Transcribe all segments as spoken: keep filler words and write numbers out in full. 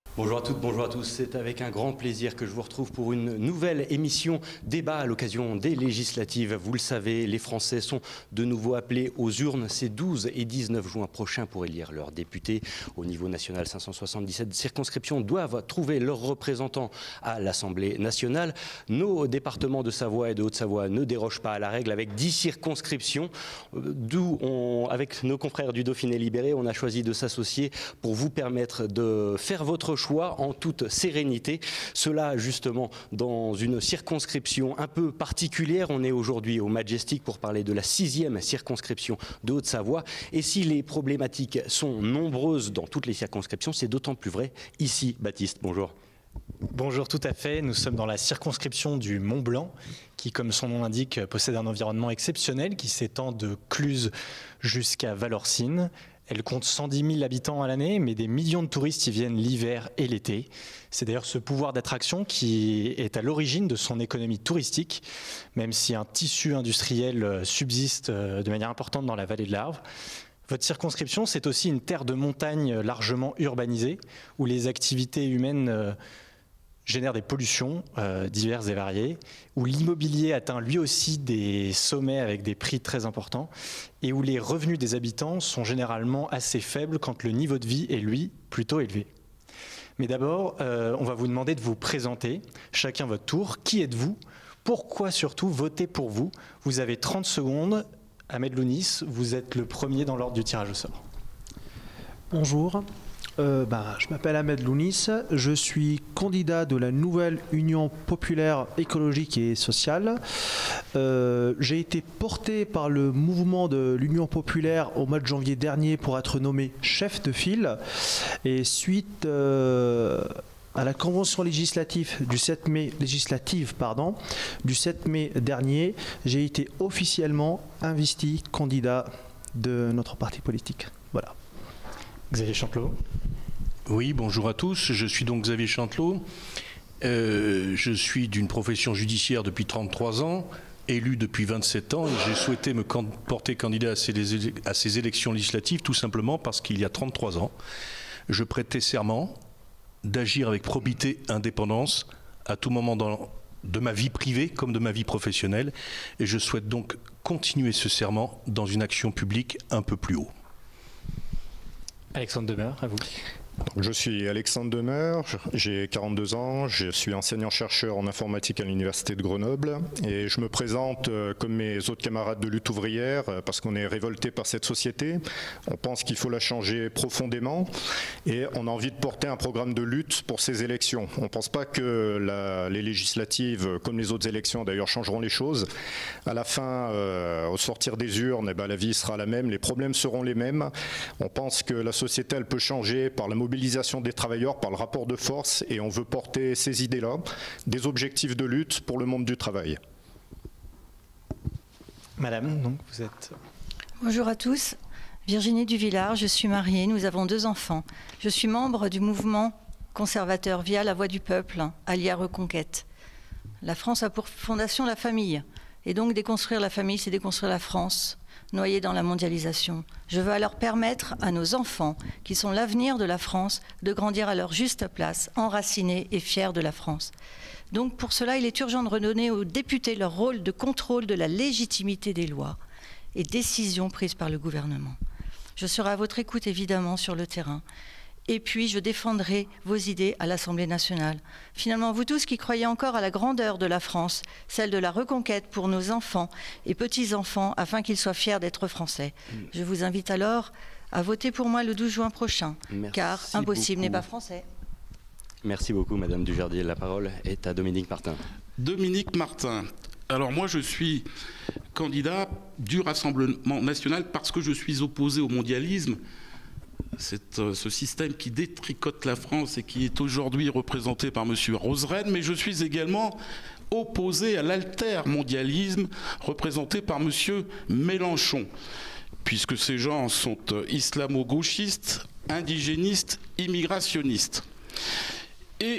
Bonjour à toutes, bonjour à tous. C'est avec un grand plaisir que je vous retrouve pour une nouvelle émission débat à l'occasion des législatives. Vous le savez, les Français sont de nouveau appelés aux urnes ces douze et dix-neuf juin prochains pour élire leurs députés. Au niveau national, cinq cent soixante-dix-sept circonscriptions doivent trouver leurs représentants à l'Assemblée nationale. Nos départements de Savoie et de Haute-Savoie ne dérogent pas à la règle avec dix circonscriptions. D'où, on, avec nos confrères du Dauphiné libéré, on a choisi de s'associer pour vous permettre de faire votre choix en toute sérénité. Cela justement dans une circonscription un peu particulière. On est aujourd'hui au Majestic pour parler de la sixième circonscription de Haute-Savoie. Et si les problématiques sont nombreuses dans toutes les circonscriptions, c'est d'autant plus vrai ici. Baptiste, bonjour. Bonjour, tout à fait. Nous sommes dans la circonscription du Mont-Blanc, qui, comme son nom l'indique, possède un environnement exceptionnel qui s'étend de Cluses jusqu'à Valorcine. Elle compte cent dix mille habitants à l'année, mais des millions de touristes y viennent l'hiver et l'été. C'est d'ailleurs ce pouvoir d'attraction qui est à l'origine de son économie touristique, même si un tissu industriel subsiste de manière importante dans la vallée de l'Arve. Votre circonscription, c'est aussi une terre de montagne largement urbanisée, où les activités humaines génèrent des pollutions euh, diverses et variées, où l'immobilier atteint lui aussi des sommets avec des prix très importants, et où les revenus des habitants sont généralement assez faibles quand le niveau de vie est, lui, plutôt élevé. Mais d'abord, euh, on va vous demander de vous présenter, chacun votre tour. Qui êtes-vous? Pourquoi surtout voter pour vous? Vous avez trente secondes. Ahmed Lounis, vous êtes le premier dans l'ordre du tirage au sort. Bonjour. Euh, bah, je m'appelle Ahmed Lounis, je suis candidat de la nouvelle Union populaire écologique et sociale. Euh, j'ai été porté par le mouvement de l'Union populaire au mois de janvier dernier pour être nommé chef de file. Et suite euh, à la convention législative du sept mai, législative, pardon, du sept mai dernier, j'ai été officiellement investi candidat de notre parti politique. Voilà. Xavier Chantelot. Oui, bonjour à tous. Je suis donc Xavier Chantelot. Euh, je suis d'une profession judiciaire depuis trente-trois ans, élu depuis vingt-sept ans, et j'ai souhaité me porter candidat à ces, à ces élections législatives tout simplement parce qu'il y a trente-trois ans, je prêtais serment d'agir avec probité et indépendance à tout moment dans, de ma vie privée comme de ma vie professionnelle, et je souhaite donc continuer ce serment dans une action publique un peu plus haut. Alexandre Demeure, à vous. Je suis Alexandre Demeure, j'ai quarante-deux ans, je suis enseignant-chercheur en informatique à l'Université de Grenoble et je me présente comme mes autres camarades de lutte ouvrière parce qu'on est révolté par cette société. On pense qu'il faut la changer profondément et on a envie de porter un programme de lutte pour ces élections. On ne pense pas que la, les législatives, comme les autres élections d'ailleurs, changeront les choses. À la fin, euh, au sortir des urnes, eh ben, la vie sera la même, les problèmes seront les mêmes. On pense que la société, elle peut changer par la mobilisation mobilisation des travailleurs, par le rapport de force, et on veut porter ces idées-là, des objectifs de lutte pour le monde du travail. Madame, donc vous êtes... Bonjour à tous, Virginie Duvillard, je suis mariée, nous avons deux enfants. Je suis membre du mouvement conservateur via La Voix du Peuple, Alia Reconquête. La France a pour fondation la famille, et donc déconstruire la famille, c'est déconstruire la France, noyés dans la mondialisation. Je veux alors permettre à nos enfants, qui sont l'avenir de la France, de grandir à leur juste place, enracinés et fiers de la France. Donc pour cela, il est urgent de redonner aux députés leur rôle de contrôle de la légitimité des lois et décisions prises par le gouvernement. Je serai à votre écoute évidemment sur le terrain. Et puis, je défendrai vos idées à l'Assemblée nationale. Finalement, vous tous qui croyez encore à la grandeur de la France, celle de la reconquête pour nos enfants et petits-enfants, afin qu'ils soient fiers d'être français. Je vous invite alors à voter pour moi le douze juin prochain, Merci car impossible n'est pas français. Merci beaucoup, Madame Duverdier. La parole est à Dominique Martin. Dominique Martin. Alors moi, je suis candidat du Rassemblement national parce que je suis opposé au mondialisme. C'est euh, ce système qui détricote la France et qui est aujourd'hui représenté par M. Roseraine, mais je suis également opposé à l'altermondialisme représenté par M. Mélenchon, puisque ces gens sont euh, islamo-gauchistes, indigénistes, immigrationnistes. Et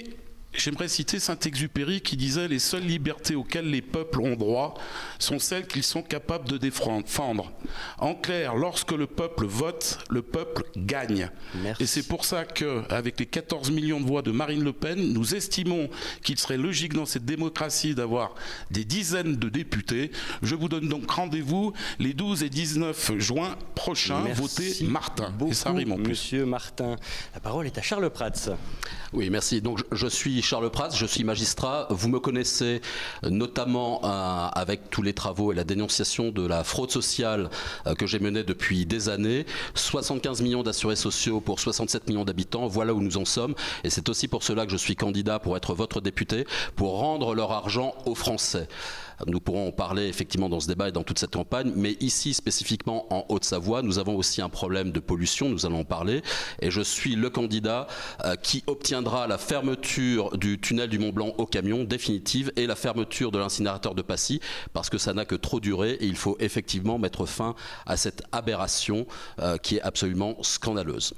J'aimerais citer Saint-Exupéry qui disait « Les seules libertés auxquelles les peuples ont droit sont celles qu'ils sont capables de défendre. » En clair, lorsque le peuple vote, le peuple gagne. Merci. Et c'est pour ça qu'avec les quatorze millions de voix de Marine Le Pen, nous estimons qu'il serait logique dans cette démocratie d'avoir des dizaines de députés. Je vous donne donc rendez-vous les douze et dix-neuf juin prochains. Votez Martin. Beaucoup, et ça rime en plus. Monsieur Martin. La parole est à Charles Prats. Oui, merci. Donc, je suis Charles Prats, je suis magistrat. Vous me connaissez notamment euh, avec tous les travaux et la dénonciation de la fraude sociale euh, que j'ai menée depuis des années. soixante-quinze millions d'assurés sociaux pour soixante-sept millions d'habitants, voilà où nous en sommes. Et c'est aussi pour cela que je suis candidat pour être votre député, pour rendre leur argent aux Français. Nous pourrons en parler effectivement dans ce débat et dans toute cette campagne, mais ici spécifiquement en Haute-Savoie, nous avons aussi un problème de pollution, nous allons en parler, et je suis le candidat euh, qui obtiendra la fermeture du tunnel du Mont-Blanc au camion définitive et la fermeture de l'incinérateur de Passy, parce que ça n'a que trop duré et il faut effectivement mettre fin à cette aberration euh, qui est absolument scandaleuse.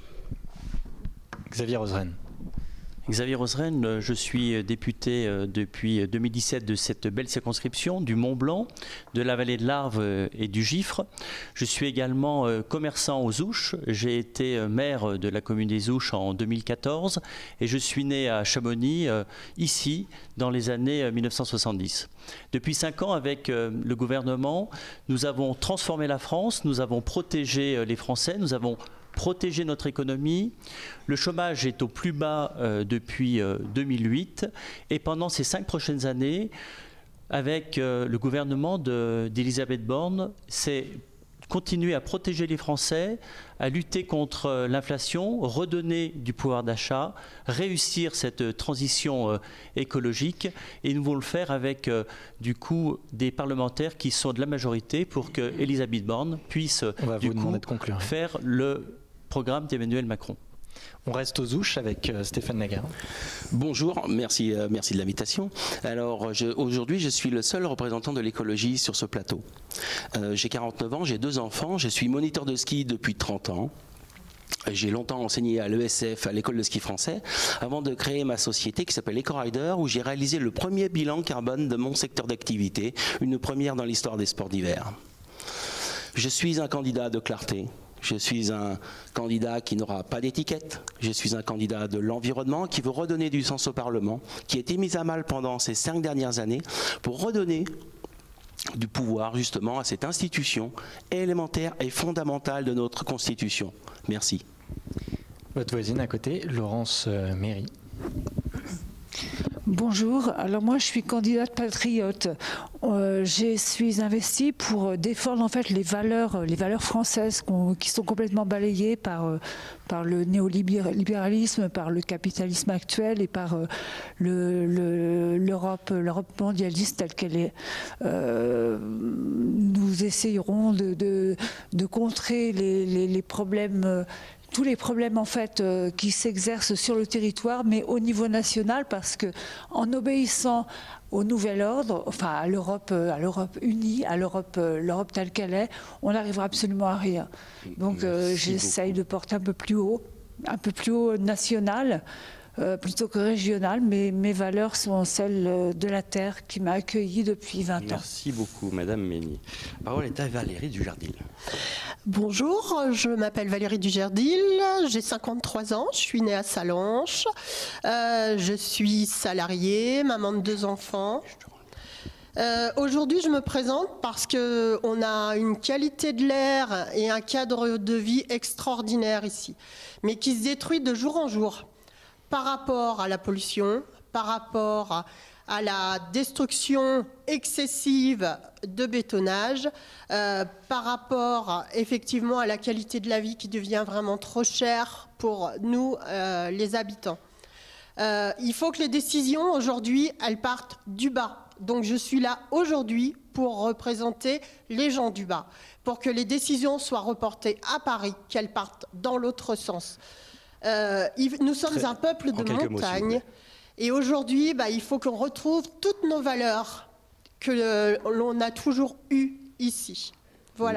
Xavier Roseren. Xavier Roseren, je suis député depuis deux mille dix-sept de cette belle circonscription, du Mont-Blanc, de la vallée de l'Arve et du Gifre. Je suis également commerçant aux Ouches. J'ai été maire de la commune des Ouches en deux mille quatorze et je suis né à Chamonix, ici, dans les années mille neuf cent soixante-dix. Depuis cinq ans, avec le gouvernement, nous avons transformé la France, nous avons protégé les Français, nous avons protéger notre économie. Le chômage est au plus bas euh, depuis euh, deux mille huit et pendant ces cinq prochaines années, avec euh, le gouvernement d'Elisabeth Borne, c'est continuer à protéger les Français, à lutter contre euh, l'inflation, redonner du pouvoir d'achat, réussir cette transition euh, écologique et nous voulons le faire avec euh, du coup des parlementaires qui sont de la majorité pour que Elisabeth Borne puisse du coup, de faire le programme d'Emmanuel Macron. On reste aux Ouches avec euh, Stéphane Lagarde. Bonjour, merci, euh, merci de l'invitation. Alors aujourd'hui, je suis le seul représentant de l'écologie sur ce plateau. Euh, j'ai quarante-neuf ans, j'ai deux enfants, je suis moniteur de ski depuis trente ans. J'ai longtemps enseigné à l'E S F, à l'école de ski français, avant de créer ma société qui s'appelle EcoRider, où j'ai réalisé le premier bilan carbone de mon secteur d'activité, une première dans l'histoire des sports d'hiver. Je suis un candidat de clarté. Je suis un candidat qui n'aura pas d'étiquette. Je suis un candidat de l'environnement qui veut redonner du sens au Parlement, qui a été mis à mal pendant ces cinq dernières années pour redonner du pouvoir justement à cette institution élémentaire et fondamentale de notre Constitution. Merci. Votre voisine à côté, Laurence euh, Méry. Bonjour, alors moi je suis candidate patriote. Euh, je suis investie pour défendre en fait les valeurs, les valeurs françaises qui sont complètement balayées par, par le néolibéralisme, par le capitalisme actuel et par le, le, l'Europe, l'Europe mondialiste telle qu'elle est. Euh, nous essayerons de, de, de contrer les, les, les problèmes tous les problèmes en fait euh, qui s'exercent sur le territoire, mais au niveau national, parce que en obéissant au nouvel ordre, enfin à l'Europe, à l'Europe unie, à l'Europe, l'Europe telle qu'elle est, on n'arrivera absolument à rien. Donc euh, j'essaye de porter un peu plus haut, un peu plus haut national. Euh, plutôt que régional, mais mes valeurs sont celles de la terre qui m'a accueillie depuis vingt ans. Merci beaucoup, Madame Mény. La parole est à Valérie Dujardil. Bonjour, je m'appelle Valérie Dujardil, j'ai cinquante-trois ans, je suis née à Sallanches, euh, je suis salariée, maman de deux enfants. Euh, Aujourd'hui, je me présente parce qu'on a une qualité de l'air et un cadre de vie extraordinaire ici, mais qui se détruit de jour en jour. Par rapport à la pollution, par rapport à la destruction excessive de bétonnage, euh, par rapport effectivement à la qualité de la vie qui devient vraiment trop chère pour nous, euh, les habitants. Euh, il faut que les décisions aujourd'hui, elles partent du bas. Donc je suis là aujourd'hui pour représenter les gens du bas, pour que les décisions soient reportées à Paris, qu'elles partent dans l'autre sens. Euh, nous sommes Très, un peuple de montagne et aujourd'hui, bah, il faut qu'on retrouve toutes nos valeurs que l'on a toujours eues ici. Voilà.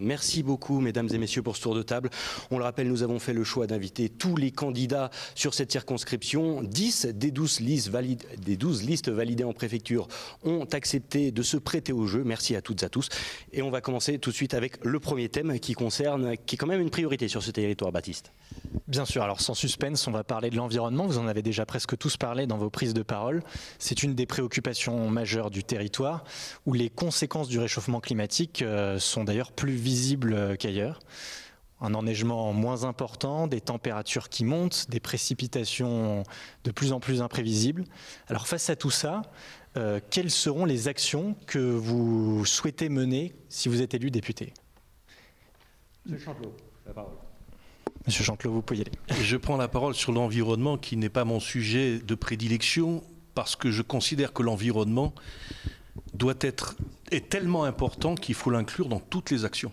Merci beaucoup, mesdames et messieurs, pour ce tour de table. On le rappelle, nous avons fait le choix d'inviter tous les candidats sur cette circonscription. dix des douze listes, valide, des douze listes validées en préfecture ont accepté de se prêter au jeu. Merci à toutes et à tous. Et on va commencer tout de suite avec le premier thème qui concerne, qui est quand même une priorité sur ce territoire, Baptiste. Bien sûr, alors sans suspense, on va parler de l'environnement. Vous en avez déjà presque tous parlé dans vos prises de parole. C'est une des préoccupations majeures du territoire, où les conséquences du réchauffement climatique euh, sont d'ailleurs plus visibles visible qu'ailleurs. Un enneigement moins important, des températures qui montent, des précipitations de plus en plus imprévisibles. Alors face à tout ça, euh, quelles seront les actions que vous souhaitez mener si vous êtes élu député? Monsieur Chantelot, la parole. Monsieur Chantelot, vous pouvez y aller. Je prends la parole sur l'environnement qui n'est pas mon sujet de prédilection parce que je considère que l'environnement doit être, est tellement important qu'il faut l'inclure dans toutes les actions.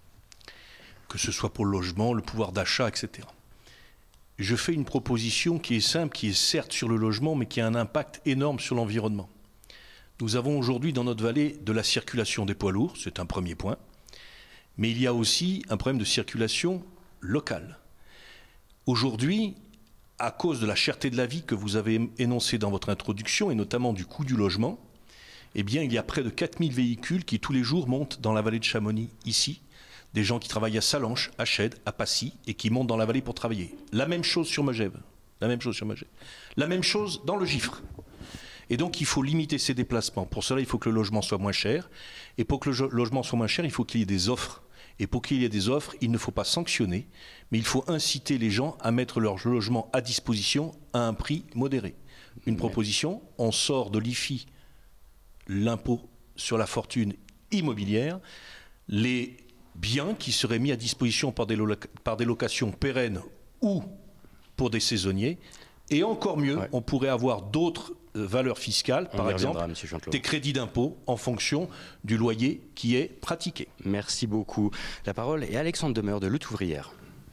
Que ce soit pour le logement, le pouvoir d'achat, et cetera. Je fais une proposition qui est simple, qui est certes sur le logement, mais qui a un impact énorme sur l'environnement. Nous avons aujourd'hui dans notre vallée de la circulation des poids lourds, c'est un premier point, mais il y a aussi un problème de circulation locale. Aujourd'hui, à cause de la cherté de la vie que vous avez énoncée dans votre introduction, et notamment du coût du logement, eh bien, il y a près de quatre mille véhicules qui tous les jours montent dans la vallée de Chamonix, ici, des gens qui travaillent à Salanches, à Chède, à Passy, et qui montent dans la vallée pour travailler. La même chose sur Megève. La même chose sur Megève. La même chose dans le Giffre. Et donc, il faut limiter ces déplacements. Pour cela, il faut que le logement soit moins cher. Et pour que le logement soit moins cher, il faut qu'il y ait des offres. Et pour qu'il y ait des offres, il ne faut pas sanctionner, mais il faut inciter les gens à mettre leur logement à disposition à un prix modéré. Une proposition, on sort de l'I F I, l'impôt sur la fortune immobilière, les biens qui seraient mis à disposition par des, par des locations pérennes ou pour des saisonniers. Et encore mieux, ouais. on pourrait avoir d'autres euh, valeurs fiscales, on par exemple des crédits d'impôt en fonction du loyer qui est pratiqué. Merci beaucoup. La parole est à Alexandre Demeure de Lutte ouvrière.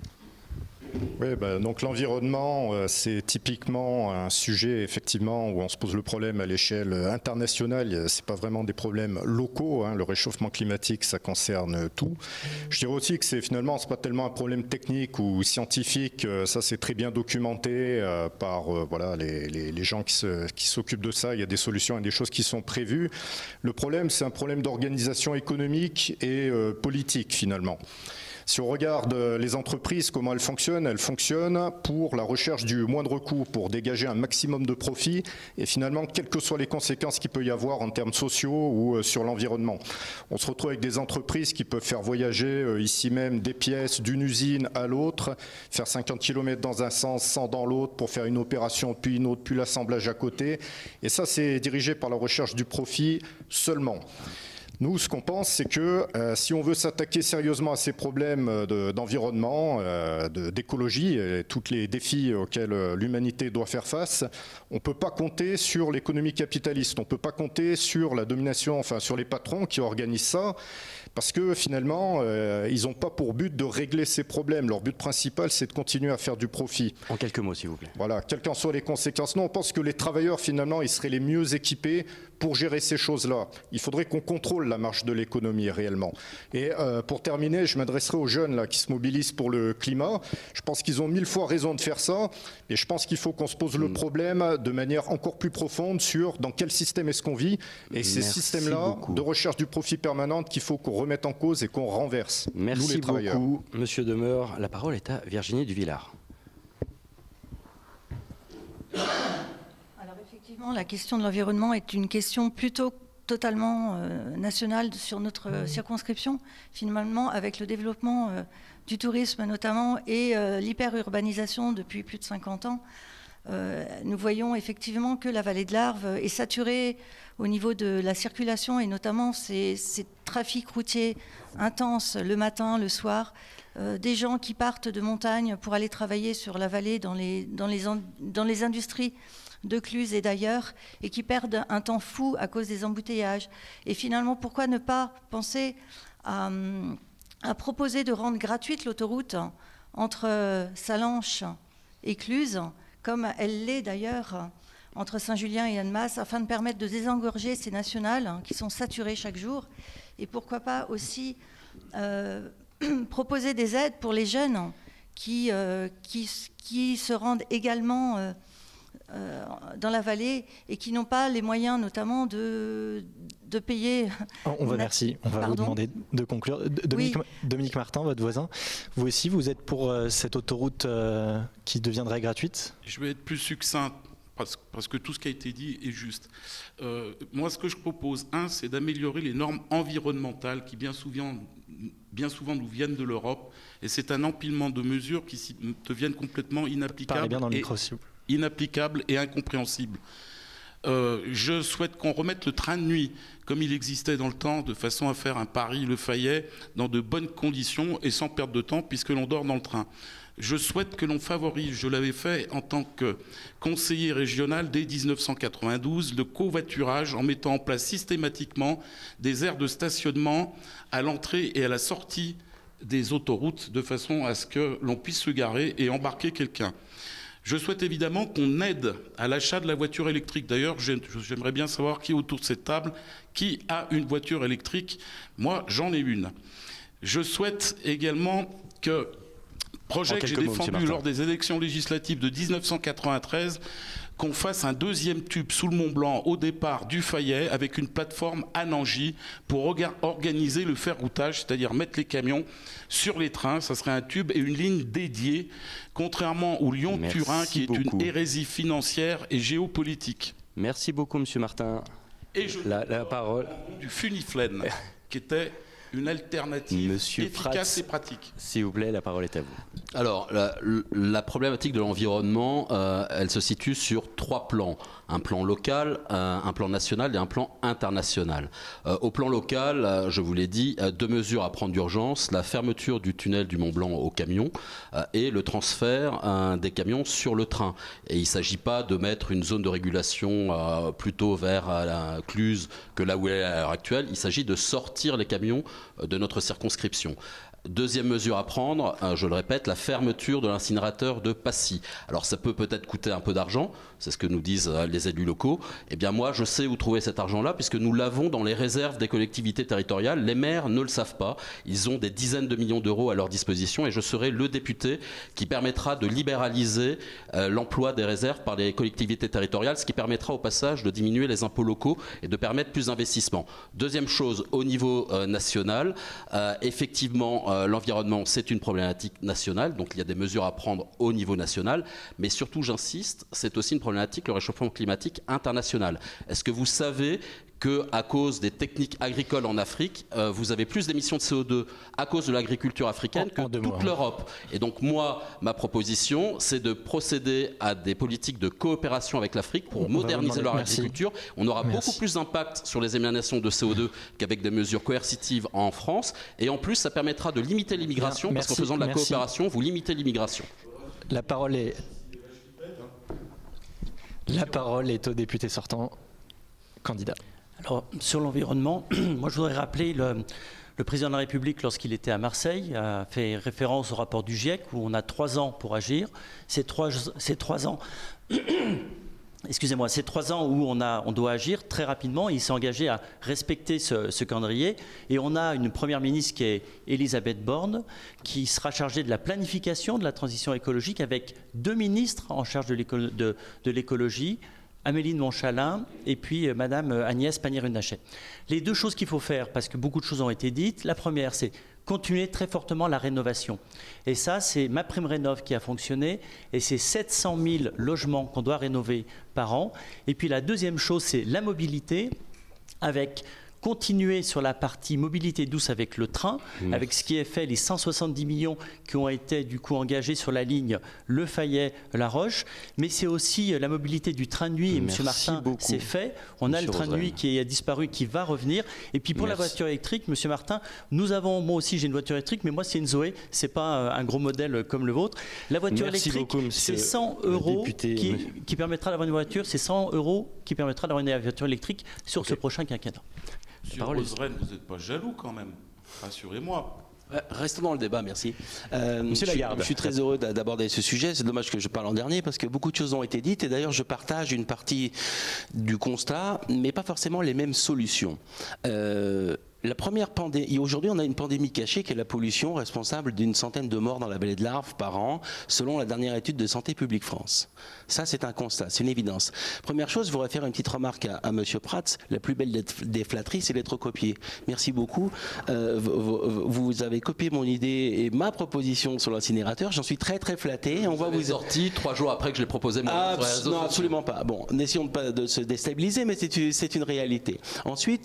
Oui, ben, donc l'environnement, euh, c'est typiquement un sujet effectivement où on se pose le problème à l'échelle internationale. C'est pas vraiment des problèmes locaux. Hein. Le réchauffement climatique, ça concerne tout. Je dirais aussi que c'est finalement c'est pas tellement un problème technique ou scientifique. Ça, c'est très bien documenté euh, par euh, voilà les, les, les gens qui, se, qui s'occupent de ça. Il y a des solutions et des choses qui sont prévues. Le problème, c'est un problème d'organisation économique et euh, politique finalement. Si on regarde les entreprises, comment elles fonctionnent, elles fonctionnent pour la recherche du moindre coût, pour dégager un maximum de profit et finalement, quelles que soient les conséquences qu'il peut y avoir en termes sociaux ou sur l'environnement. On se retrouve avec des entreprises qui peuvent faire voyager ici même des pièces d'une usine à l'autre, faire cinquante kilomètres dans un sens, cent dans l'autre pour faire une opération, puis une autre, puis l'assemblage à côté. Et ça, c'est dirigé par la recherche du profit seulement. Nous, ce qu'on pense, c'est que euh, si on veut s'attaquer sérieusement à ces problèmes de, d'environnement, euh, de, d'écologie et tous les défis auxquels l'humanité doit faire face, on ne peut pas compter sur l'économie capitaliste, on ne peut pas compter sur la domination, enfin sur les patrons qui organisent ça, parce que finalement, euh, ils n'ont pas pour but de régler ces problèmes. Leur but principal, c'est de continuer à faire du profit. En quelques mots, s'il vous plaît. Voilà, quelles qu'en soient les conséquences. Non, on pense que les travailleurs, finalement, ils seraient les mieux équipés pour gérer ces choses-là. Il faudrait qu'on contrôle la marche de l'économie réellement. Et euh, pour terminer, je m'adresserai aux jeunes là, qui se mobilisent pour le climat. Je pense qu'ils ont mille fois raison de faire ça. Et je pense qu'il faut qu'on se pose mmh. le problème de manière encore plus profonde sur dans quel système est-ce qu'on vit. Et ces Merci systèmes-là beaucoup. de recherche du profit permanente qu'il faut qu'on remette en cause et qu'on renverse. Merci nous, les travailleurs. beaucoup, Monsieur Demeure. La parole est à Virginie Duvillard. Alors effectivement, la question de l'environnement est une question plutôt totalement euh, nationale sur notre euh, circonscription, finalement, avec le développement euh, du tourisme notamment et euh, l'hyperurbanisation depuis plus de cinquante ans. Euh, nous voyons effectivement que la vallée de l'Arve est saturée au niveau de la circulation et notamment ces, ces trafics routiers intenses le matin, le soir, euh, des gens qui partent de montagne pour aller travailler sur la vallée dans les, dans les, dans les industries de Cluses et d'ailleurs, et qui perdent un temps fou à cause des embouteillages. Et finalement, pourquoi ne pas penser à, à proposer de rendre gratuite l'autoroute entre Salanches et Cluses, comme elle l'est d'ailleurs entre Saint-Julien et Annemasse, afin de permettre de désengorger ces nationales qui sont saturées chaque jour. Et pourquoi pas aussi euh, proposer des aides pour les jeunes qui, euh, qui, qui se rendent également euh, euh, dans la vallée et qui n'ont pas les moyens notamment de, de payer. On va, merci. On va Pardon. vous demander de conclure. Dominique, Oui. Dominique Martin, votre voisin, vous aussi, vous êtes pour euh, cette autoroute euh, qui deviendrait gratuite? Je vais être plus succinct parce, parce que tout ce qui a été dit est juste. Euh, moi, ce que je propose, un, c'est d'améliorer les normes environnementales qui bien souvent, bien souvent nous viennent de l'Europe, et c'est un empilement de mesures qui deviennent complètement inapplicables. Parlez bien dans le et, micro, s'il vous plaît. inapplicables et incompréhensibles. Euh, je souhaite qu'on remette le train de nuit comme il existait dans le temps, de façon à faire un Paris-Le Fayet dans de bonnes conditions et sans perte de temps, puisque l'on dort dans le train. Je souhaite que l'on favorise, je l'avais fait en tant que conseiller régional dès mille neuf cent quatre-vingt-douze, le covoiturage en mettant en place systématiquement des aires de stationnement à l'entrée et à la sortie des autoroutes, de façon à ce que l'on puisse se garer et embarquer quelqu'un. Je souhaite évidemment qu'on aide à l'achat de la voiture électrique. D'ailleurs, j'aimerais bien savoir qui autour de cette table, qui a une voiture électrique. Moi, j'en ai une. Je souhaite également que, projet que j'ai défendu lors des élections législatives de mille neuf cent quatre-vingt-treize, qu'on fasse un deuxième tube sous le Mont Blanc au départ du Fayet avec une plateforme à Nangy pour organiser le ferroutage, c'est-à-dire mettre les camions sur les trains. Ça serait un tube et une ligne dédiée, contrairement au Lyon-Turin qui est beaucoup. Une hérésie financière et géopolitique. Merci beaucoup, Monsieur Martin. Et je la, la parole du Funiflène, qui était une alternative Monsieur efficace Prats, et pratique. S'il vous plaît, la parole est à vous. Alors, la, la problématique de l'environnement, euh, elle se situe sur trois plans. Un plan local, un, un plan national et un plan international. Euh, au plan local, euh, je vous l'ai dit, euh, deux mesures à prendre d'urgence, la fermeture du tunnel du Mont Blanc aux camions euh, et le transfert euh, des camions sur le train. Et il ne s'agit pas de mettre une zone de régulation euh, plutôt vers euh, la Cluse que là où elle est à l'heure actuelle. Il s'agit de sortir les camions euh, de notre circonscription. Deuxième mesure à prendre, je le répète, la fermeture de l'incinérateur de Passy. Alors ça peut peut-être coûter un peu d'argent, c'est ce que nous disent les élus locaux. Eh bien moi, je sais où trouver cet argent-là, puisque nous l'avons dans les réserves des collectivités territoriales. Les maires ne le savent pas. Ils ont des dizaines de millions d'euros à leur disposition, et je serai le député qui permettra de libéraliser euh, l'emploi des réserves par les collectivités territoriales, ce qui permettra au passage de diminuer les impôts locaux et de permettre plus d'investissements. Deuxième chose, au niveau euh, national, euh, effectivement, Euh, l'environnement, c'est une problématique nationale, donc il y a des mesures à prendre au niveau national, mais surtout, j'insiste, c'est aussi une problématique, le réchauffement climatique international. Est-ce que vous savez qu'à cause des techniques agricoles en Afrique, euh, vous avez plus d'émissions de C O deux à cause de l'agriculture africaine que toute l'Europe. Et donc moi, ma proposition, c'est de procéder à des politiques de coopération avec l'Afrique pour On moderniser leur Merci. agriculture. On aura Merci. beaucoup plus d'impact sur les émanations de C O deux qu'avec des mesures coercitives en France. Et en plus, ça permettra de limiter l'immigration, parce qu'en faisant de la Merci. coopération, vous limitez l'immigration. La parole est... La parole est au député sortant, candidat. Alors, sur l'environnement, moi je voudrais rappeler le, le président de la République, lorsqu'il était à Marseille, a fait référence au rapport du GIEC où on a trois ans pour agir. Ces trois, ces trois ans, excusez-moi, ces trois ans où on, a, on doit agir très rapidement. Il s'est engagé à respecter ce, ce calendrier. Et on a une première ministre qui est Elisabeth Borne, qui sera chargée de la planification de la transition écologique avec deux ministres en charge de l'écologie. Amélie de Montchalin et puis euh, Madame Agnès Pannier-Runacher. Les deux choses qu'il faut faire, parce que beaucoup de choses ont été dites, la première, c'est continuer très fortement la rénovation. Et ça, c'est MaPrimeRénov' qui a fonctionné, et c'est sept cent mille logements qu'on doit rénover par an. Et puis la deuxième chose, c'est la mobilité, avec continuer sur la partie mobilité douce avec le train, mmh. avec ce qui est fait, les cent soixante-dix millions qui ont été du coup engagés sur la ligne Le Fayet-La Roche, mais c'est aussi la mobilité du train de nuit, et Monsieur Martin, c'est fait. On Monsieur a le train Roseraine. de nuit qui a disparu, qui va revenir. Et puis pour Merci. la voiture électrique, Monsieur Martin, nous avons, moi aussi j'ai une voiture électrique, mais moi c'est une Zoé, c'est pas un gros modèle comme le vôtre. La voiture Merci électrique, c'est cent euros député, qui, qui permettra d'avoir une voiture, c'est cent euros qui permettra d'avoir une voiture électrique sur okay. ce prochain quinquennat. Monsieur Roseraine, vous n'êtes pas jaloux quand même, rassurez-moi. Restons dans le débat, merci. Euh, Monsieur je, Lagarde. Je suis très heureux d'aborder ce sujet. C'est dommage que je parle en dernier parce que beaucoup de choses ont été dites et d'ailleurs je partage une partie du constat, mais pas forcément les mêmes solutions. Euh, La première pandémie, aujourd'hui on a une pandémie cachée qui est la pollution, responsable d'une centaine de morts dans la vallée de l'Arve par an, selon la dernière étude de Santé publique France. Ça c'est un constat, c'est une évidence. Première chose, je voudrais faire une petite remarque à, à Monsieur Prats, la plus belle des flatteries c'est d'être copié. Merci beaucoup, euh, vous, vous avez copié mon idée et ma proposition sur l'incinérateur, j'en suis très très flatté. On vous va vous sorti trois jours après que je l'ai proposé moi. Ah, non, absolument pas. Bon, n'essayons de pas de se déstabiliser, mais c'est, c'est une réalité. Ensuite,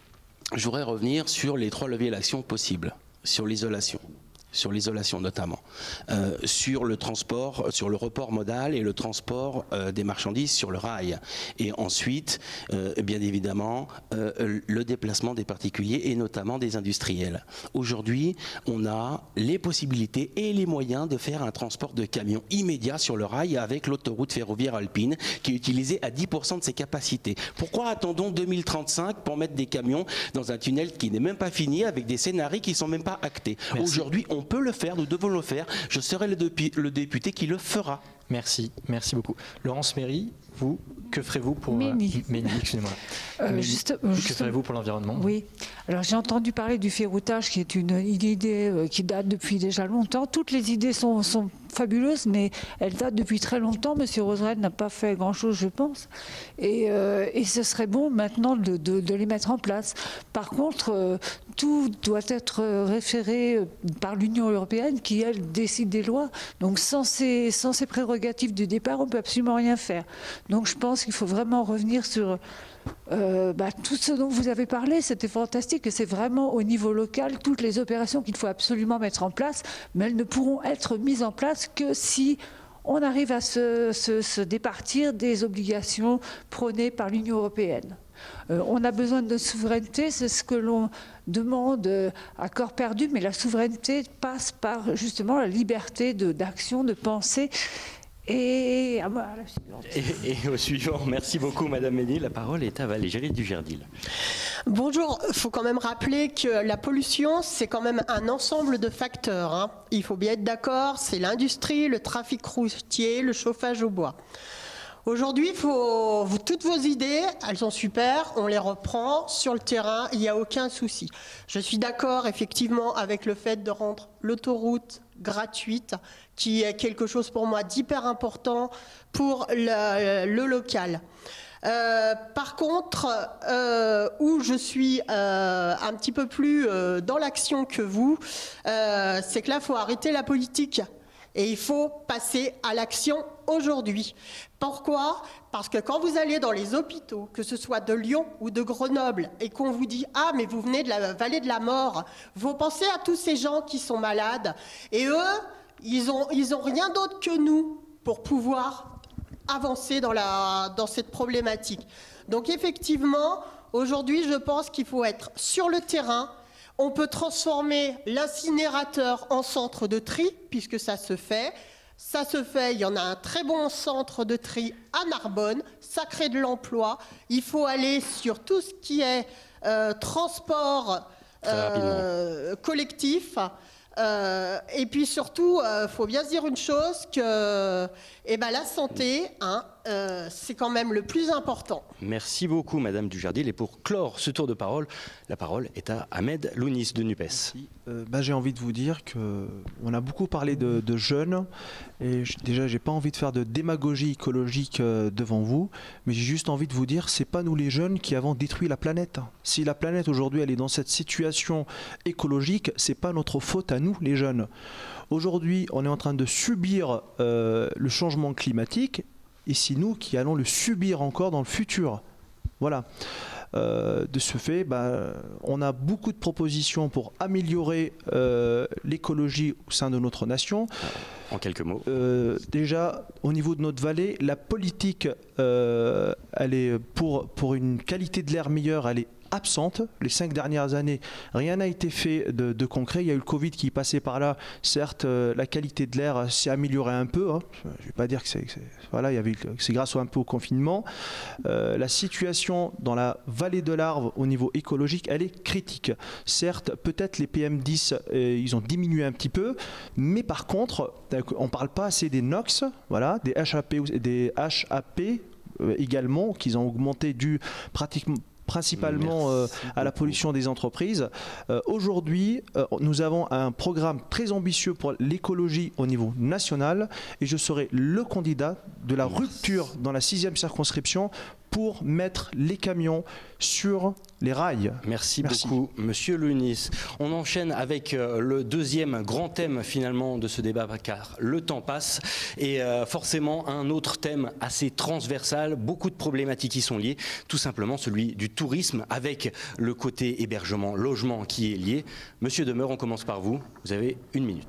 je voudrais revenir sur les trois leviers d'action possibles, sur l'isolation. Sur l'isolation notamment, euh, sur le transport, sur le report modal et le transport euh, des marchandises sur le rail. Et ensuite, euh, bien évidemment, euh, le déplacement des particuliers et notamment des industriels. Aujourd'hui, on a les possibilités et les moyens de faire un transport de camions immédiat sur le rail avec l'autoroute ferroviaire alpine qui est utilisée à dix pour cent de ses capacités. Pourquoi attendons deux mille trente-cinq pour mettre des camions dans un tunnel qui n'est même pas fini avec des scénarios qui ne sont même pas actés? Aujourd'hui, on peut le faire, nous devons le faire. Je serai le, le député qui le fera. Merci, merci beaucoup. Laurence Méry, vous, que ferez-vous pour... Mény. Euh, Mény, excusez-moi. Euh, Mény, juste, que juste, ferez-vous pour l'environnement? Oui, alors j'ai entendu parler du ferroutage qui est une, une idée euh, qui date depuis déjà longtemps. Toutes les idées sont, sont fabuleuses, mais elles datent depuis très longtemps. Monsieur Roseraine n'a pas fait grand-chose, je pense. Et, euh, et ce serait bon maintenant de, de, de les mettre en place. Par contre, euh, tout doit être référé par l'Union européenne qui, elle, décide des lois. Donc sans ces, sans ces prérogatives du départ, on ne peut absolument rien faire. Donc je pense qu'il faut vraiment revenir sur euh, bah, tout ce dont vous avez parlé. C'était fantastique et c'est vraiment au niveau local toutes les opérations qu'il faut absolument mettre en place, mais elles ne pourront être mises en place que si on arrive à se, se, se départir des obligations prônées par l'Union européenne. Euh, on a besoin de souveraineté, c'est ce que l'on demande à corps perdu, mais la souveraineté passe par justement la liberté de, d'action, de pensée. Et, à la et, et au suivant, merci beaucoup Madame Mény. La parole est à Valérie Dujardil. Bonjour, il faut quand même rappeler que la pollution, c'est quand même un ensemble de facteurs, hein. Il faut bien être d'accord, c'est l'industrie, le trafic routier, le chauffage au bois. Aujourd'hui, faut, vous, toutes vos idées, elles sont super, on les reprend sur le terrain, il n'y a aucun souci. Je suis d'accord effectivement avec le fait de rendre l'autoroute gratuite, qui est quelque chose pour moi d'hyper important pour le, le local. Euh, par contre, euh, où je suis euh, un petit peu plus euh, dans l'action que vous, euh, c'est que là, il faut arrêter la politique. Et il faut passer à l'action aujourd'hui. Pourquoi ? Parce que quand vous allez dans les hôpitaux, que ce soit de Lyon ou de Grenoble, et qu'on vous dit « Ah, mais vous venez de la vallée de la mort », vous pensez à tous ces gens qui sont malades. Et eux, ils ont, ils ont rien d'autre que nous pour pouvoir avancer dans, la, dans cette problématique. Donc effectivement, aujourd'hui, je pense qu'il faut être sur le terrain. On peut transformer l'incinérateur en centre de tri, puisque ça se fait. Ça se fait, il y en a un très bon centre de tri à Narbonne, ça crée de l'emploi. Il faut aller sur tout ce qui est euh, transport euh, collectif. Euh, et puis surtout, il euh, faut bien se dire une chose, que eh ben, la santé, hein, euh, c'est quand même le plus important. Merci beaucoup Madame Dujardil. Et pour clore ce tour de parole, la parole est à Ahmed Lounis de NUPES. Euh, bah, j'ai envie de vous dire qu'on a beaucoup parlé de, de jeunes et je, déjà j'ai pas envie de faire de démagogie écologique euh, devant vous, mais j'ai juste envie de vous dire c'est pas nous les jeunes qui avons détruit la planète. Si la planète aujourd'hui elle est dans cette situation écologique, c'est pas notre faute à nous les jeunes. Aujourd'hui on est en train de subir euh, le changement climatique et c'est nous qui allons le subir encore dans le futur. Voilà. Euh, de ce fait, bah, on a beaucoup de propositions pour améliorer euh, l'écologie au sein de notre nation. En quelques mots. Euh, déjà, au niveau de notre vallée, la politique, euh, elle est pour, pour une qualité de l'air meilleure, elle est absente. Les cinq dernières années, rien n'a été fait de, de concret. Il y a eu le Covid qui passait par là. Certes, euh, la qualité de l'air s'est améliorée un peu. Hein. Je ne vais pas dire que c'est, voilà, il y avait, c'est grâce un peu au confinement. Euh, la situation dans la vallée de l'Arve au niveau écologique, elle est critique. Certes, peut-être les P M dix, euh, ils ont diminué un petit peu, mais par contre, on ne parle pas assez des NOx, voilà, des H A P, des H A P euh, également, qu'ils ont augmenté du pratiquement principalement euh, à la pollution des entreprises. Euh, Aujourd'hui, euh, nous avons un programme très ambitieux pour l'écologie au niveau national et je serai le candidat de la rupture dans la sixième circonscription pour mettre les camions sur les rails. Merci, Merci. beaucoup, Monsieur Lunis. On enchaîne avec euh, le deuxième grand thème finalement de ce débat, car le temps passe et euh, forcément un autre thème assez transversal, beaucoup de problématiques y sont liées, tout simplement celui du tourisme avec le côté hébergement, logement qui est lié. Monsieur Demeure, on commence par vous, vous avez une minute.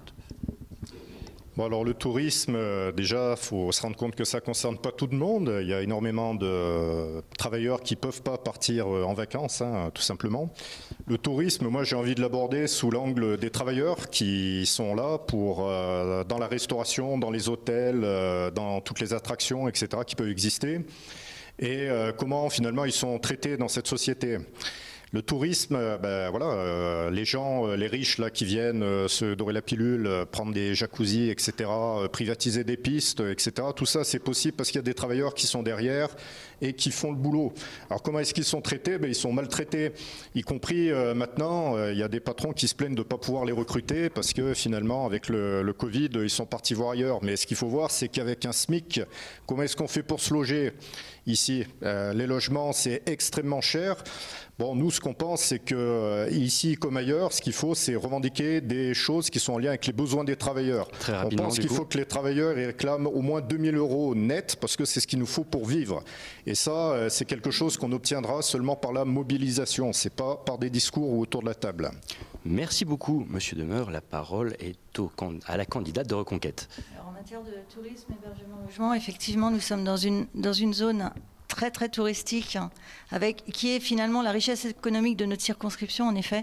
Bon, alors le tourisme, euh, déjà, il faut se rendre compte que ça ne concerne pas tout le monde. Il y a énormément de euh, travailleurs qui ne peuvent pas partir euh, en vacances, hein, tout simplement. Le tourisme, moi j'ai envie de l'aborder sous l'angle des travailleurs qui sont là pour, euh, dans la restauration, dans les hôtels, euh, dans toutes les attractions, et cetera qui peuvent exister. Et euh, comment finalement ils sont traités dans cette société. Le tourisme, ben voilà, euh, les gens, euh, les riches là qui viennent euh, se dorer la pilule, euh, prendre des jacuzzis, et cetera, euh, privatiser des pistes, et cetera. Tout ça, c'est possible parce qu'il y a des travailleurs qui sont derrière et qui font le boulot. Alors comment est-ce qu'ils sont traités? Ben, ils sont maltraités, y compris euh, maintenant, euh, il y a des patrons qui se plaignent de ne pas pouvoir les recruter parce que finalement, avec le, le Covid, ils sont partis voir ailleurs. Mais ce qu'il faut voir, c'est qu'avec un SMIC, comment est-ce qu'on fait pour se loger ici? euh, Les logements, c'est extrêmement cher. Bon, nous, ce qu'on pense, c'est que euh, ici comme ailleurs, ce qu'il faut, c'est revendiquer des choses qui sont en lien avec les besoins des travailleurs. Très On rapidement, pense du qu'il coup. faut que les travailleurs ils réclament au moins deux mille euros net parce que c'est ce qu'il nous faut pour vivre. Et ça, euh, c'est quelque chose qu'on obtiendra seulement par la mobilisation. C'est pas par des discours ou autour de la table. Merci beaucoup, Monsieur Demeure. La parole est au, à la candidate de Reconquête. Alors, en matière de tourisme, hébergement, logement, effectivement, nous sommes dans une, dans une zone très très touristique, avec, qui est finalement la richesse économique de notre circonscription, en effet.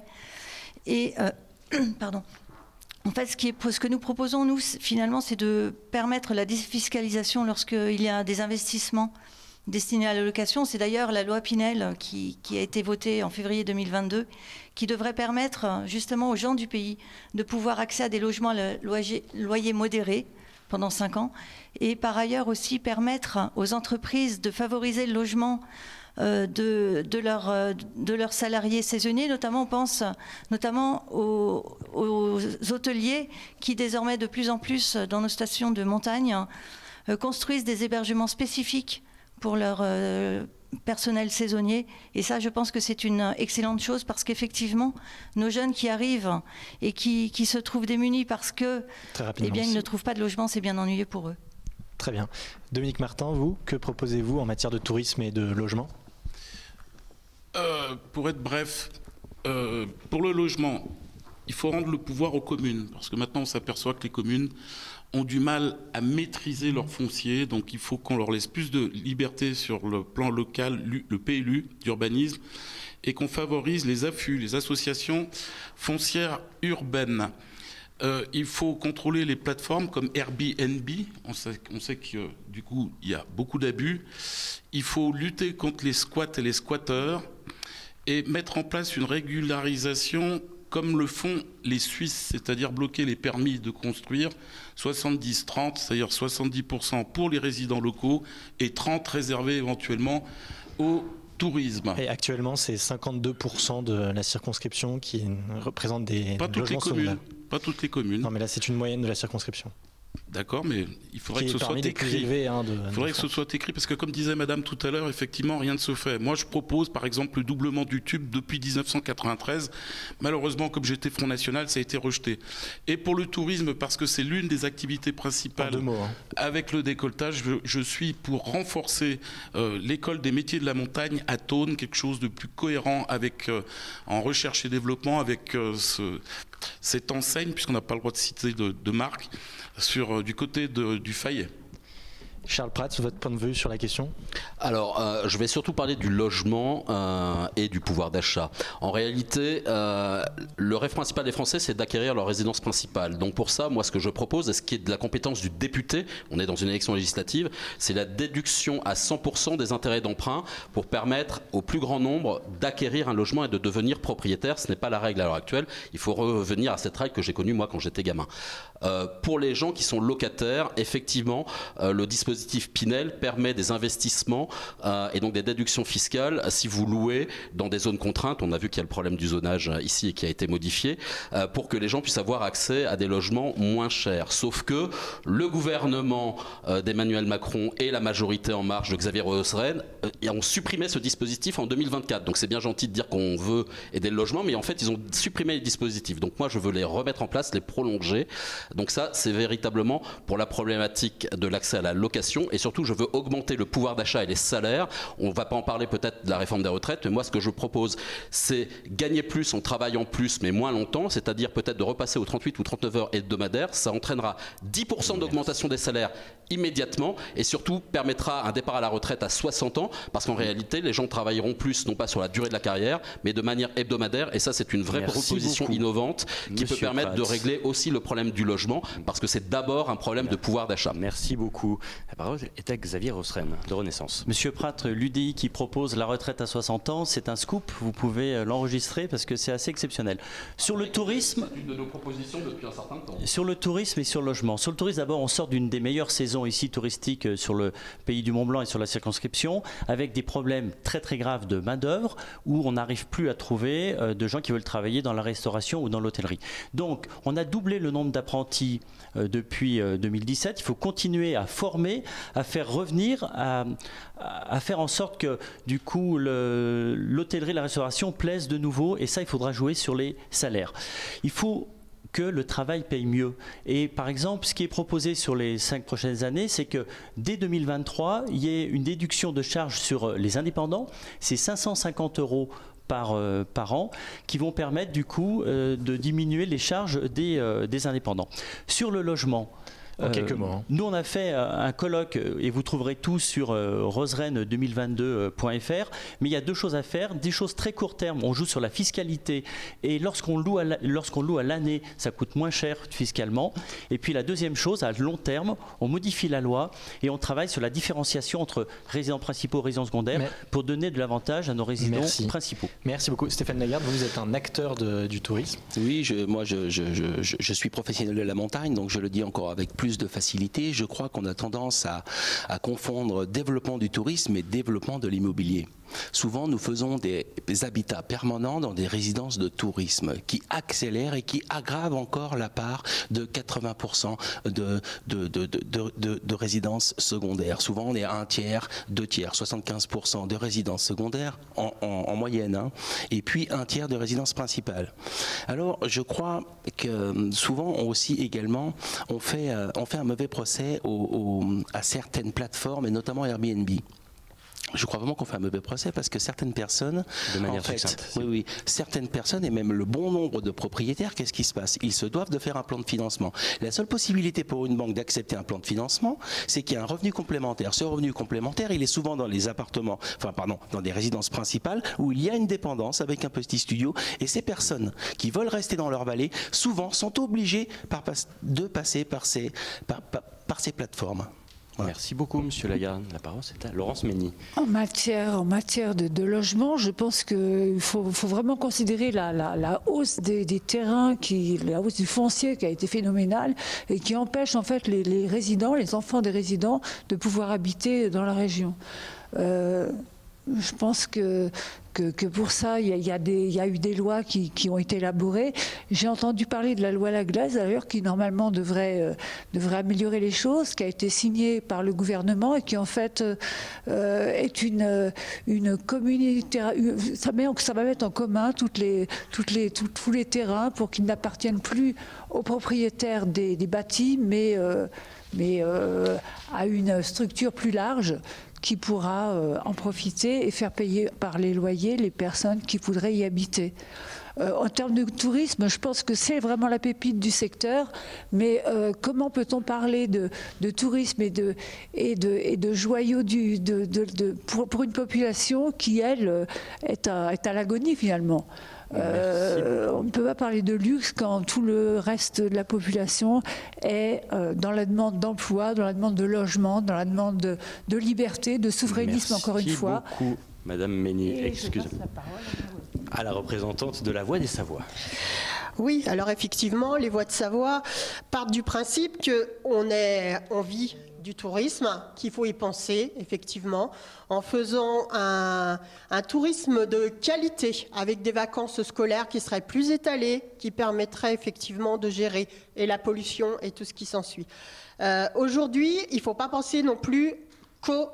Et, euh, pardon. En fait, ce, qui est, ce que nous proposons, nous, finalement, c'est de permettre la défiscalisation lorsqu'il y a des investissements destinés à la location. C'est d'ailleurs la loi Pinel qui, qui a été votée en février deux mille vingt-deux, qui devrait permettre justement aux gens du pays de pouvoir accéder à des logements à loyer, loyer modéré pendant cinq ans, et par ailleurs aussi permettre aux entreprises de favoriser le logement euh, de, de, leur, euh, de leurs salariés saisonniers, notamment on pense notamment aux, aux hôteliers qui désormais de plus en plus dans nos stations de montagne euh, construisent des hébergements spécifiques pour leur euh, personnel saisonnier, et ça je pense que c'est une excellente chose parce qu'effectivement nos jeunes qui arrivent et qui, qui se trouvent démunis parce que eh bien, ils ne trouvent pas de logement, c'est bien ennuyeux pour eux. Très bien. Dominique Martin, vous, que proposez-vous en matière de tourisme et de logement? euh, Pour être bref, euh, pour le logement, il faut rendre le pouvoir aux communes parce que maintenant on s'aperçoit que les communes ont du mal à maîtriser leur foncier, donc il faut qu'on leur laisse plus de liberté sur le plan local, le P L U, d'urbanisme, et qu'on favorise les A F U, les associations foncières urbaines. Euh, il faut contrôler les plateformes comme Airbnb, on sait, on sait que du coup il y a beaucoup d'abus. Il faut lutter contre les squats et les squatteurs et mettre en place une régularisation comme le font les Suisses, c'est-à-dire bloquer les permis de construire soixante-dix trente, c'est-à-dire soixante-dix pour cent pour les résidents locaux et trente réservés éventuellement au tourisme. Et actuellement, c'est cinquante-deux pour cent de la circonscription qui représente des pas toutes les communes. Pas toutes les communes. Non, mais là, c'est une moyenne de la circonscription. D'accord, mais il faudrait que ce soit écrit. Élevés, hein, de, il faudrait que ce soit écrit parce que, comme disait Madame tout à l'heure, effectivement, rien ne se fait. Moi, je propose, par exemple, le doublement du tube depuis mille neuf cent quatre-vingt-treize. Malheureusement, comme j'étais Front National, ça a été rejeté. Et pour le tourisme, parce que c'est l'une des activités principales. En deux mots, hein. Avec le décolletage, je, je suis pour renforcer euh, l'école des métiers de la montagne à Thônes, quelque chose de plus cohérent avec euh, en recherche et développement avec euh, ce, cette enseigne, puisqu'on n'a pas le droit de citer de, de marque. Sur, du côté de, du Fayet. Charles Prats, votre point de vue sur la question? Alors, euh, je vais surtout parler du logement euh, et du pouvoir d'achat. En réalité, euh, le rêve principal des Français, c'est d'acquérir leur résidence principale. Donc pour ça, moi, ce que je propose, et ce qui est de la compétence du député, on est dans une élection législative, c'est la déduction à cent pour cent des intérêts d'emprunt pour permettre au plus grand nombre d'acquérir un logement et de devenir propriétaire. Ce n'est pas la règle à l'heure actuelle. Il faut revenir à cette règle que j'ai connue, moi, quand j'étais gamin. Euh, pour les gens qui sont locataires, effectivement, euh, le dispositif Pinel permet des investissements euh, et donc des déductions fiscales si vous louez dans des zones contraintes. On a vu qu'il y a le problème du zonage ici et qui a été modifié euh, pour que les gens puissent avoir accès à des logements moins chers. Sauf que le gouvernement euh, d'Emmanuel Macron et la majorité En Marche de Xavier Roseren euh, ont supprimé ce dispositif en deux mille vingt-quatre. Donc c'est bien gentil de dire qu'on veut aider le logement, mais en fait ils ont supprimé les dispositifs. Donc moi je veux les remettre en place, les prolonger. Donc ça c'est véritablement pour la problématique de l'accès à la location, et surtout je veux augmenter le pouvoir d'achat et les salaires. On ne va pas en parler peut-être de la réforme des retraites, mais moi ce que je propose c'est gagner plus en travaillant plus mais moins longtemps, c'est-à-dire peut-être de repasser aux trente-huit ou trente-neuf heures hebdomadaires. Ça entraînera dix pour cent d'augmentation des salaires immédiatement et surtout permettra un départ à la retraite à soixante ans, parce qu'en réalité les gens travailleront plus non pas sur la durée de la carrière mais de manière hebdomadaire, et ça c'est une vraie Merci proposition beaucoup. innovante qui Monsieur peut permettre Prats. de régler aussi le problème du logement, parce que c'est d'abord un problème de pouvoir d'achat. Merci beaucoup. La parole est à Xavier Roseren de Renaissance. Monsieur Prat, l'U D I qui propose la retraite à soixante ans, c'est un scoop, vous pouvez l'enregistrer parce que c'est assez exceptionnel. Sur le tourisme, C'est une de nos propositions depuis un certain temps. sur le tourisme et sur le logement. Sur le tourisme, d'abord, on sort d'une des meilleures saisons ici touristiques sur le pays du Mont-Blanc et sur la circonscription, avec des problèmes très très graves de main-d'œuvre où on n'arrive plus à trouver euh, de gens qui veulent travailler dans la restauration ou dans l'hôtellerie. Donc, on a doublé le nombre d'apprentis euh, depuis euh, deux mille dix-sept. Il faut continuer à former, à faire revenir, à, à faire en sorte que du coup l'hôtellerie, la restauration plaisent de nouveau, et ça il faudra jouer sur les salaires. Il faut que le travail paye mieux. Et par exemple, ce qui est proposé sur les cinq prochaines années, c'est que dès deux mille vingt-trois, il y ait une déduction de charges sur les indépendants. C'est cinq cent cinquante euros par, euh, par an, qui vont permettre du coup euh, de diminuer les charges des, euh, des indépendants. Sur le logement, En quelques mots. Hein. Nous, on a fait un colloque, et vous trouverez tout sur euh, roseren deux mille vingt-deux point F R, mais il y a deux choses à faire. Des choses très court terme, on joue sur la fiscalité, et lorsqu'on loue à la, lorsqu'on loue à l'année, ça coûte moins cher fiscalement. Et puis la deuxième chose, à long terme, on modifie la loi et on travaille sur la différenciation entre résidents principaux et résidents secondaires mais... pour donner de l'avantage à nos résidents Merci. principaux. Merci beaucoup. Stéphane Lagarde, vous êtes un acteur de, du tourisme. Oui, je, moi je, je, je, je suis professionnel de la montagne, donc je le dis encore avec plus plus de facilité. Je crois qu'on a tendance à, à confondre développement du tourisme et développement de l'immobilier. Souvent, nous faisons des habitats permanents dans des résidences de tourisme qui accélèrent et qui aggravent encore la part de quatre-vingts pour cent de, de, de, de, de, de, de résidences secondaires. Souvent, on est à un tiers, deux tiers, soixante-quinze pour cent de résidences secondaires en, en, en moyenne, hein, et puis un tiers de résidences principales. Alors, je crois que souvent, on aussi également, on fait, on fait un mauvais procès au, au, à certaines plateformes, et notamment Airbnb. Je crois vraiment qu'on fait un mauvais procès parce que certaines personnes, de manière en fait, succincte, oui, oui, certaines personnes et même le bon nombre de propriétaires, qu'est-ce qui se passe? Ils se doivent de faire un plan de financement. La seule possibilité pour une banque d'accepter un plan de financement, c'est qu'il y a un revenu complémentaire. Ce revenu complémentaire, il est souvent dans les appartements, enfin pardon, dans des résidences principales où il y a une dépendance avec un petit studio. Et ces personnes qui veulent rester dans leur vallée, souvent sont obligées par, de passer par ces, par, par, par ces plateformes. Voilà. Merci beaucoup, Monsieur Lagarde. La parole, c'est à Laurence Meigny. En matière, en matière de, de logement, je pense qu'il faut, faut vraiment considérer la, la, la hausse des, des terrains, qui, la hausse du foncier qui a été phénoménale et qui empêche en fait les, les résidents, les enfants des résidents, de pouvoir habiter dans la région. Euh, je pense que Que, que pour ça, il y, y, y a eu des lois qui, qui ont été élaborées. J'ai entendu parler de la loi Laglaise, d'ailleurs, qui normalement devrait, euh, devrait améliorer les choses, qui a été signée par le gouvernement et qui en fait euh, est une, une communauté. Ça, met, ça va mettre en commun toutes les, toutes les, tout, tous les terrains pour qu'ils n'appartiennent plus aux propriétaires des, des bâtis, mais, euh, mais euh, à une structure plus large qui pourra euh, en profiter et faire payer par les loyers les personnes qui voudraient y habiter. Euh, en termes de tourisme, je pense que c'est vraiment la pépite du secteur, mais euh, comment peut-on parler de, de tourisme et de, et de, et de joyaux du, de, de, de, pour, pour une population qui, elle, est à, est à l'agonie finalement. Euh, on ne peut pas parler de luxe quand tout le reste de la population est euh, dans la demande d'emploi, dans la demande de logement, dans la demande de, de liberté, de souverainisme. Merci encore une fois. Merci beaucoup, Madame Meigny. Excusez-moi. À la représentante de la Voix des Savoies. Oui, alors effectivement, les Voix de Savoie partent du principe qu'on est, on vit du tourisme, qu'il faut y penser, effectivement, en faisant un, un tourisme de qualité, avec des vacances scolaires qui seraient plus étalées, qui permettraient effectivement de gérer et la pollution et tout ce qui s'ensuit. Euh, aujourd'hui, il ne faut pas penser non plus qu'au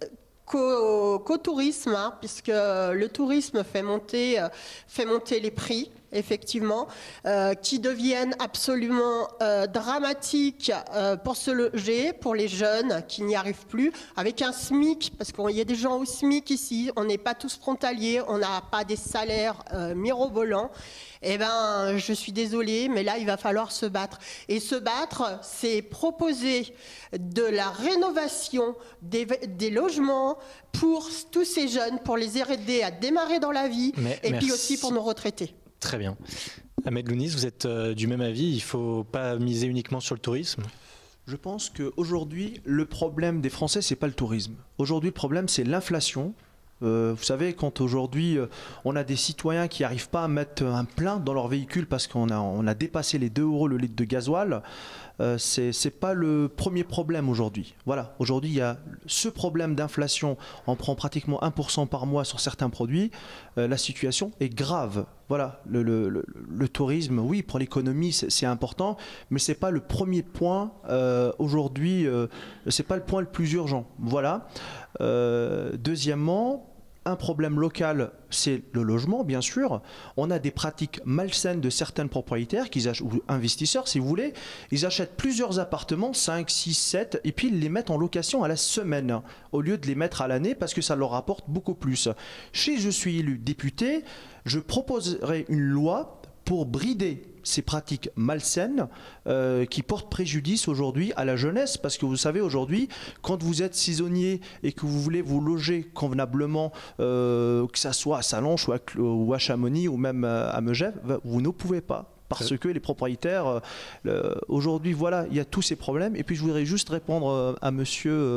qu'au, qu'au tourisme, hein, puisque le tourisme fait monter, fait monter les prix, effectivement, euh, qui deviennent absolument euh, dramatiques euh, pour se loger, pour les jeunes qui n'y arrivent plus, avec un SMIC, parce qu'il y a des gens au SMIC ici, on n'est pas tous frontaliers, on n'a pas des salaires euh, mirobolants. Eh bien, je suis désolée, mais là, il va falloir se battre. Et se battre, c'est proposer de la rénovation des, des logements pour tous ces jeunes, pour les aider à démarrer dans la vie, mais, et merci. puis aussi pour nos retraités. Très bien. Ahmed Lounis, vous êtes euh, du même avis, il ne faut pas miser uniquement sur le tourisme ? Je pense qu'aujourd'hui, le problème des Français, ce n'est pas le tourisme. Aujourd'hui, le problème, c'est l'inflation. Euh, vous savez, quand aujourd'hui, euh, on a des citoyens qui n'arrivent pas à mettre un plein dans leur véhicule parce qu'on a, on a dépassé les deux euros le litre de gasoil, euh, c'est, c'est pas le premier problème aujourd'hui. Voilà, aujourd'hui, il y a ce problème d'inflation, on prend pratiquement un pour cent par mois sur certains produits, euh, la situation est grave. Voilà, le, le, le, le tourisme, oui, pour l'économie, c'est, c'est important, mais c'est pas le premier point euh, aujourd'hui, euh, c'est pas le point le plus urgent. Voilà. Euh, deuxièmement, un problème local, c'est le logement, bien sûr. On a des pratiques malsaines de certains propriétaires qui ach- ou investisseurs, si vous voulez. Ils achètent plusieurs appartements, cinq, six, sept, et puis ils les mettent en location à la semaine, au lieu de les mettre à l'année, parce que ça leur rapporte beaucoup plus. Si je suis élu député, je proposerai une loi pour brider ces pratiques malsaines euh, qui portent préjudice aujourd'hui à la jeunesse. Parce que vous savez, aujourd'hui, quand vous êtes saisonnier et que vous voulez vous loger convenablement, euh, que ça soit à Sallanches ou à, ou à Chamonix ou même à Megève, vous ne pouvez pas. Parce que les propriétaires, euh, aujourd'hui, voilà, il y a tous ces problèmes. Et puis, je voudrais juste répondre à monsieur... Euh,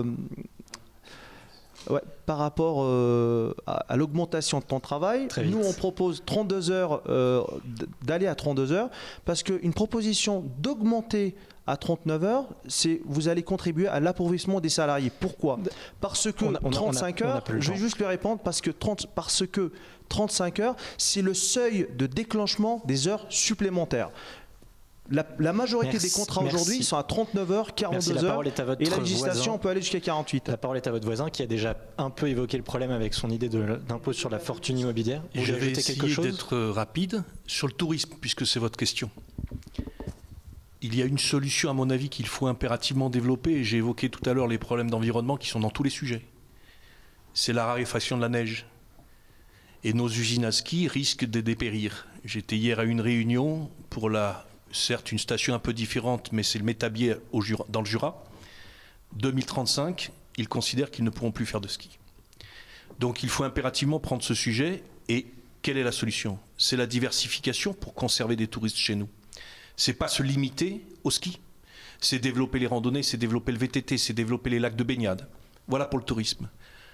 Ouais, par rapport euh, à, à l'augmentation de temps de travail, nous on propose trente-deux heures, euh, d'aller à trente-deux heures, parce qu'une proposition d'augmenter à trente-neuf heures, c'est vous allez contribuer à l'appauvrissement des salariés. Pourquoi ? Parce que on a, on a, trente-cinq heures, je vais juste lui répondre, parce que, trente, parce que trente-cinq heures, c'est le seuil de déclenchement des heures supplémentaires. La, la majorité merci, des contrats aujourd'hui sont à trente-neuf heures, quarante-deux heures, et la législation on peut aller jusqu'à quarante-huit. La parole est à votre voisin qui a déjà un peu évoqué le problème avec son idée de, d'impôt sur la fortune immobilière. Vous Je vais essayer d'être rapide sur le tourisme, puisque c'est votre question. Il y a une solution, à mon avis, qu'il faut impérativement développer, et j'ai évoqué tout à l'heure les problèmes d'environnement qui sont dans tous les sujets. C'est la raréfaction de la neige. Et nos usines à ski risquent de dépérir. J'étais hier à une réunion pour la... certes une station un peu différente, mais c'est le Métabier au Jura, dans le Jura. deux mille trente-cinq, ils considèrent qu'ils ne pourront plus faire de ski. Donc il faut impérativement prendre ce sujet. Et quelle est la solution ? C'est la diversification pour conserver des touristes chez nous. C'est pas se limiter au ski. C'est développer les randonnées, c'est développer le V T T, c'est développer les lacs de baignade. Voilà pour le tourisme.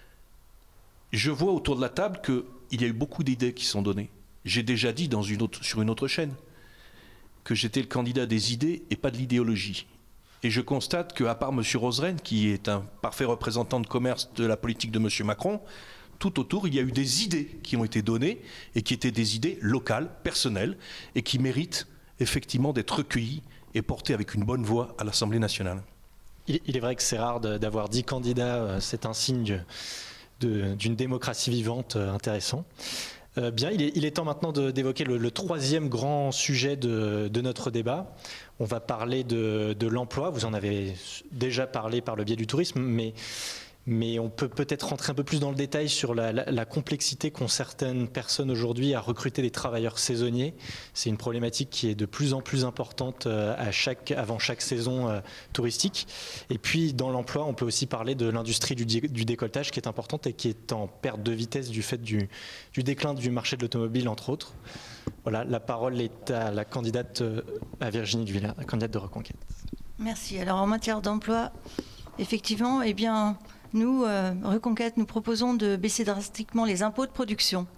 Je vois autour de la table qu'il y a eu beaucoup d'idées qui sont données. J'ai déjà dit dans une autre, sur une autre chaîne que j'étais le candidat des idées et pas de l'idéologie. Et je constate qu'à part M. Roseraine, qui est un parfait représentant de commerce de la politique de M. Macron, tout autour, il y a eu des idées qui ont été données et qui étaient des idées locales, personnelles, et qui méritent effectivement d'être recueillies et portées avec une bonne voix à l'Assemblée nationale. Il, il est vrai que c'est rare de, d'avoir dix candidats, c'est un signe de, d'une démocratie vivante intéressant. Euh, bien, il est, il est temps maintenant de, d'évoquer le, le troisième grand sujet de, de notre débat. On va parler de, de l'emploi. Vous en avez déjà parlé par le biais du tourisme, mais, mais on peut peut-être rentrer un peu plus dans le détail sur la, la, la complexité qu'ont certaines personnes aujourd'hui à recruter des travailleurs saisonniers. C'est une problématique qui est de plus en plus importante à chaque, avant chaque saison euh, touristique. Et puis, dans l'emploi, on peut aussi parler de l'industrie du, du décolletage qui est importante et qui est en perte de vitesse du fait du, du déclin du marché de l'automobile, entre autres. Voilà, la parole est à la candidate, à Virginie Duvillard, la candidate de Reconquête. Merci. Alors, en matière d'emploi, effectivement, eh bien... Nous, euh, Reconquête, nous proposons de baisser drastiquement les impôts de production.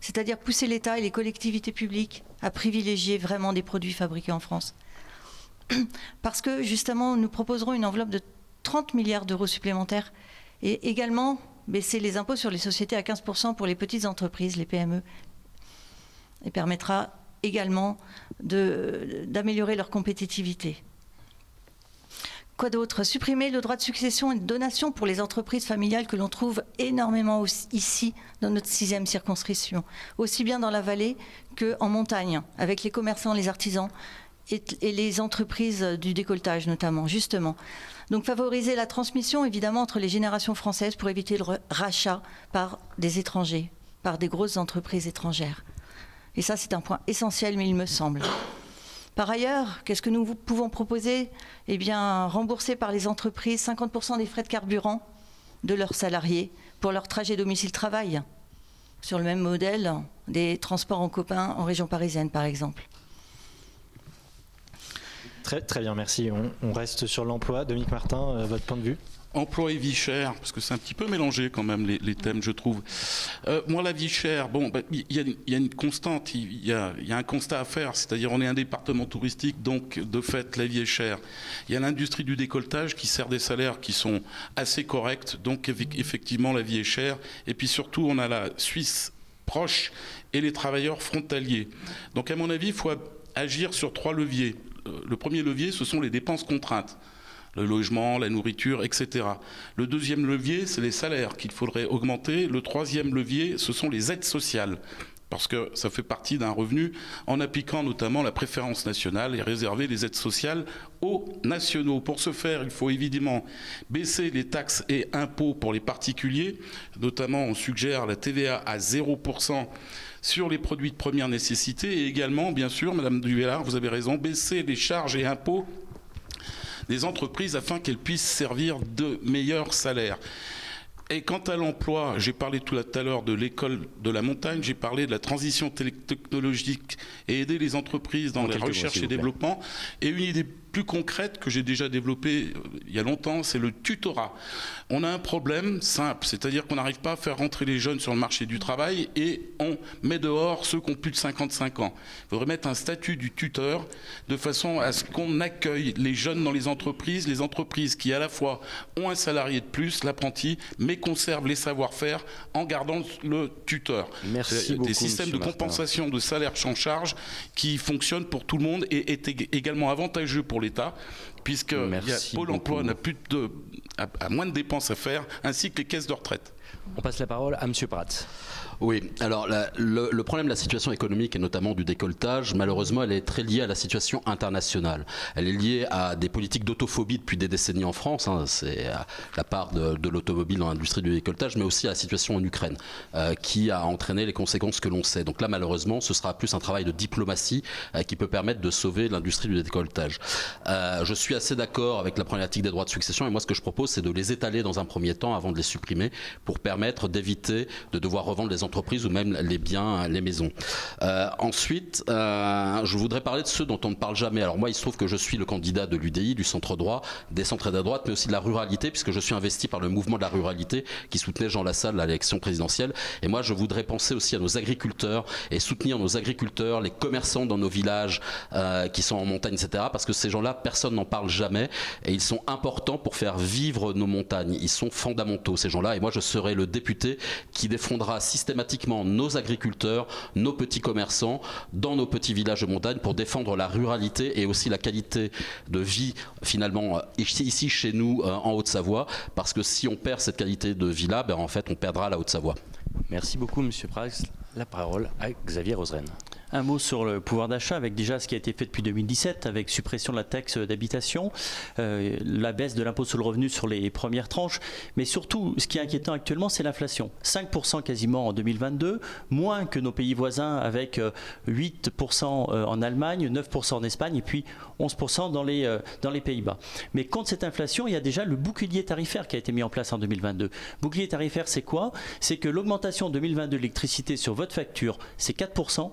c'est-à-dire pousser l'État et les collectivités publiques à privilégier vraiment des produits fabriqués en France. Parce que justement, nous proposerons une enveloppe de trente milliards d'euros supplémentaires et également baisser les impôts sur les sociétés à quinze pour cent pour les petites entreprises, les P M E, et permettra également d'améliorer leur compétitivité. Quoi d'autre? Supprimer le droit de succession et de donation pour les entreprises familiales que l'on trouve énormément aussi, ici dans notre sixième circonscription, aussi bien dans la vallée qu'en montagne, avec les commerçants, les artisans et, et les entreprises du décolletage notamment, justement. Donc favoriser la transmission évidemment entre les générations françaises pour éviter le rachat par des étrangers, par des grosses entreprises étrangères. Et ça c'est un point essentiel, mais il me semble. Par ailleurs, qu'est-ce que nous pouvons proposer? Eh bien, rembourser par les entreprises cinquante pour cent des frais de carburant de leurs salariés pour leur trajet domicile-travail, sur le même modèle des transports en commun en région parisienne, par exemple. Très, très bien, merci. On, on reste sur l'emploi. Dominique Martin, euh, votre point de vue? Emploi et vie chère, parce que c'est un petit peu mélangé quand même les, les thèmes, je trouve. Euh, moi, la vie chère, bon, bah, y, y, a, y a une constante, il y a, y a un constat à faire, c'est-à-dire on est un département touristique, donc de fait la vie est chère. Il y a l'industrie du décolletage qui sert des salaires qui sont assez corrects, donc effectivement la vie est chère. Et puis surtout, on a la Suisse proche et les travailleurs frontaliers. Donc à mon avis, il faut agir sur trois leviers. Le premier levier, ce sont les dépenses contraintes. Le logement, la nourriture, et cetera. Le deuxième levier, c'est les salaires qu'il faudrait augmenter. Le troisième levier, ce sont les aides sociales, parce que ça fait partie d'un revenu, en appliquant notamment la préférence nationale et réserver les aides sociales aux nationaux. Pour ce faire, il faut évidemment baisser les taxes et impôts pour les particuliers. Notamment, on suggère la T V A à zéro pour cent sur les produits de première nécessité. Et également, bien sûr, Madame Duvillard, vous avez raison, baisser les charges et impôts des entreprises afin qu'elles puissent servir de meilleurs salaires. Et quant à l'emploi, j'ai parlé tout à l'heure de l'école de la montagne, j'ai parlé de la transition technologique et aider les entreprises dans la recherche et développement. Et une idée plus concrète que j'ai déjà développée il y a longtemps, c'est le tutorat. On a un problème simple, c'est-à-dire qu'on n'arrive pas à faire rentrer les jeunes sur le marché du travail et on met dehors ceux qui ont plus de cinquante-cinq ans. Il faudrait mettre un statut du tuteur de façon à ce qu'on accueille les jeunes dans les entreprises, les entreprises qui à la fois ont un salarié de plus, l'apprenti, mais conservent les savoir-faire en gardant le tuteur. Merci beaucoup, des systèmes de compensation de salaire sans charge qui fonctionnent pour tout le monde et est également avantageux pour l'État, puisque Pôle emploi n'a plus de, a, a moins de dépenses à faire, ainsi que les caisses de retraite. On passe la parole à M. Pratt. Oui, alors la, le, le problème de la situation économique et notamment du décolletage, malheureusement, elle est très liée à la situation internationale. Elle est liée à des politiques d'autophobie depuis des décennies en France, hein, c'est la part de, de l'automobile dans l'industrie du décolletage, mais aussi à la situation en Ukraine, euh, qui a entraîné les conséquences que l'on sait. Donc là, malheureusement, ce sera plus un travail de diplomatie euh, qui peut permettre de sauver l'industrie du décolletage. Euh, je suis assez d'accord avec la problématique des droits de succession, et moi, ce que je propose, c'est de les étaler dans un premier temps avant de les supprimer, pour permettre d'éviter de devoir revendre les entreprises ou même les biens, les maisons. Euh, ensuite, euh, je voudrais parler de ceux dont on ne parle jamais. Alors moi, il se trouve que je suis le candidat de l'U D I, du centre droit, des centres de droite, mais aussi de la ruralité, puisque je suis investi par le mouvement de la ruralité qui soutenait Jean Lassalle à l'élection présidentielle. Et moi, je voudrais penser aussi à nos agriculteurs et soutenir nos agriculteurs, les commerçants dans nos villages euh, qui sont en montagne, et cetera. Parce que ces gens-là, personne n'en parle jamais et ils sont importants pour faire vivre nos montagnes. Ils sont fondamentaux, ces gens-là. Et moi, je serai le député qui défendra systématiquement nos agriculteurs, nos petits commerçants dans nos petits villages de montagne pour défendre la ruralité et aussi la qualité de vie finalement ici, ici chez nous en Haute-Savoie, parce que si on perd cette qualité de vie-là, ben en fait on perdra la Haute-Savoie. Merci beaucoup M. Prax. La parole à Xavier Roseraine. Un mot sur le pouvoir d'achat, avec déjà ce qui a été fait depuis deux mille dix-sept, avec suppression de la taxe d'habitation, euh, la baisse de l'impôt sur le revenu sur les premières tranches, mais surtout, ce qui est inquiétant actuellement, c'est l'inflation. cinq pour cent quasiment en deux mille vingt-deux, moins que nos pays voisins, avec huit pour cent en Allemagne, neuf pour cent en Espagne, et puis onze pour cent dans les, euh, dans les Pays-Bas. Mais contre cette inflation, il y a déjà le bouclier tarifaire qui a été mis en place en deux mille vingt-deux. Bouclier tarifaire, c'est quoi? C'est que l'augmentation en deux mille vingt-deux de l'électricité sur votre facture, c'est quatre pour cent, et c'est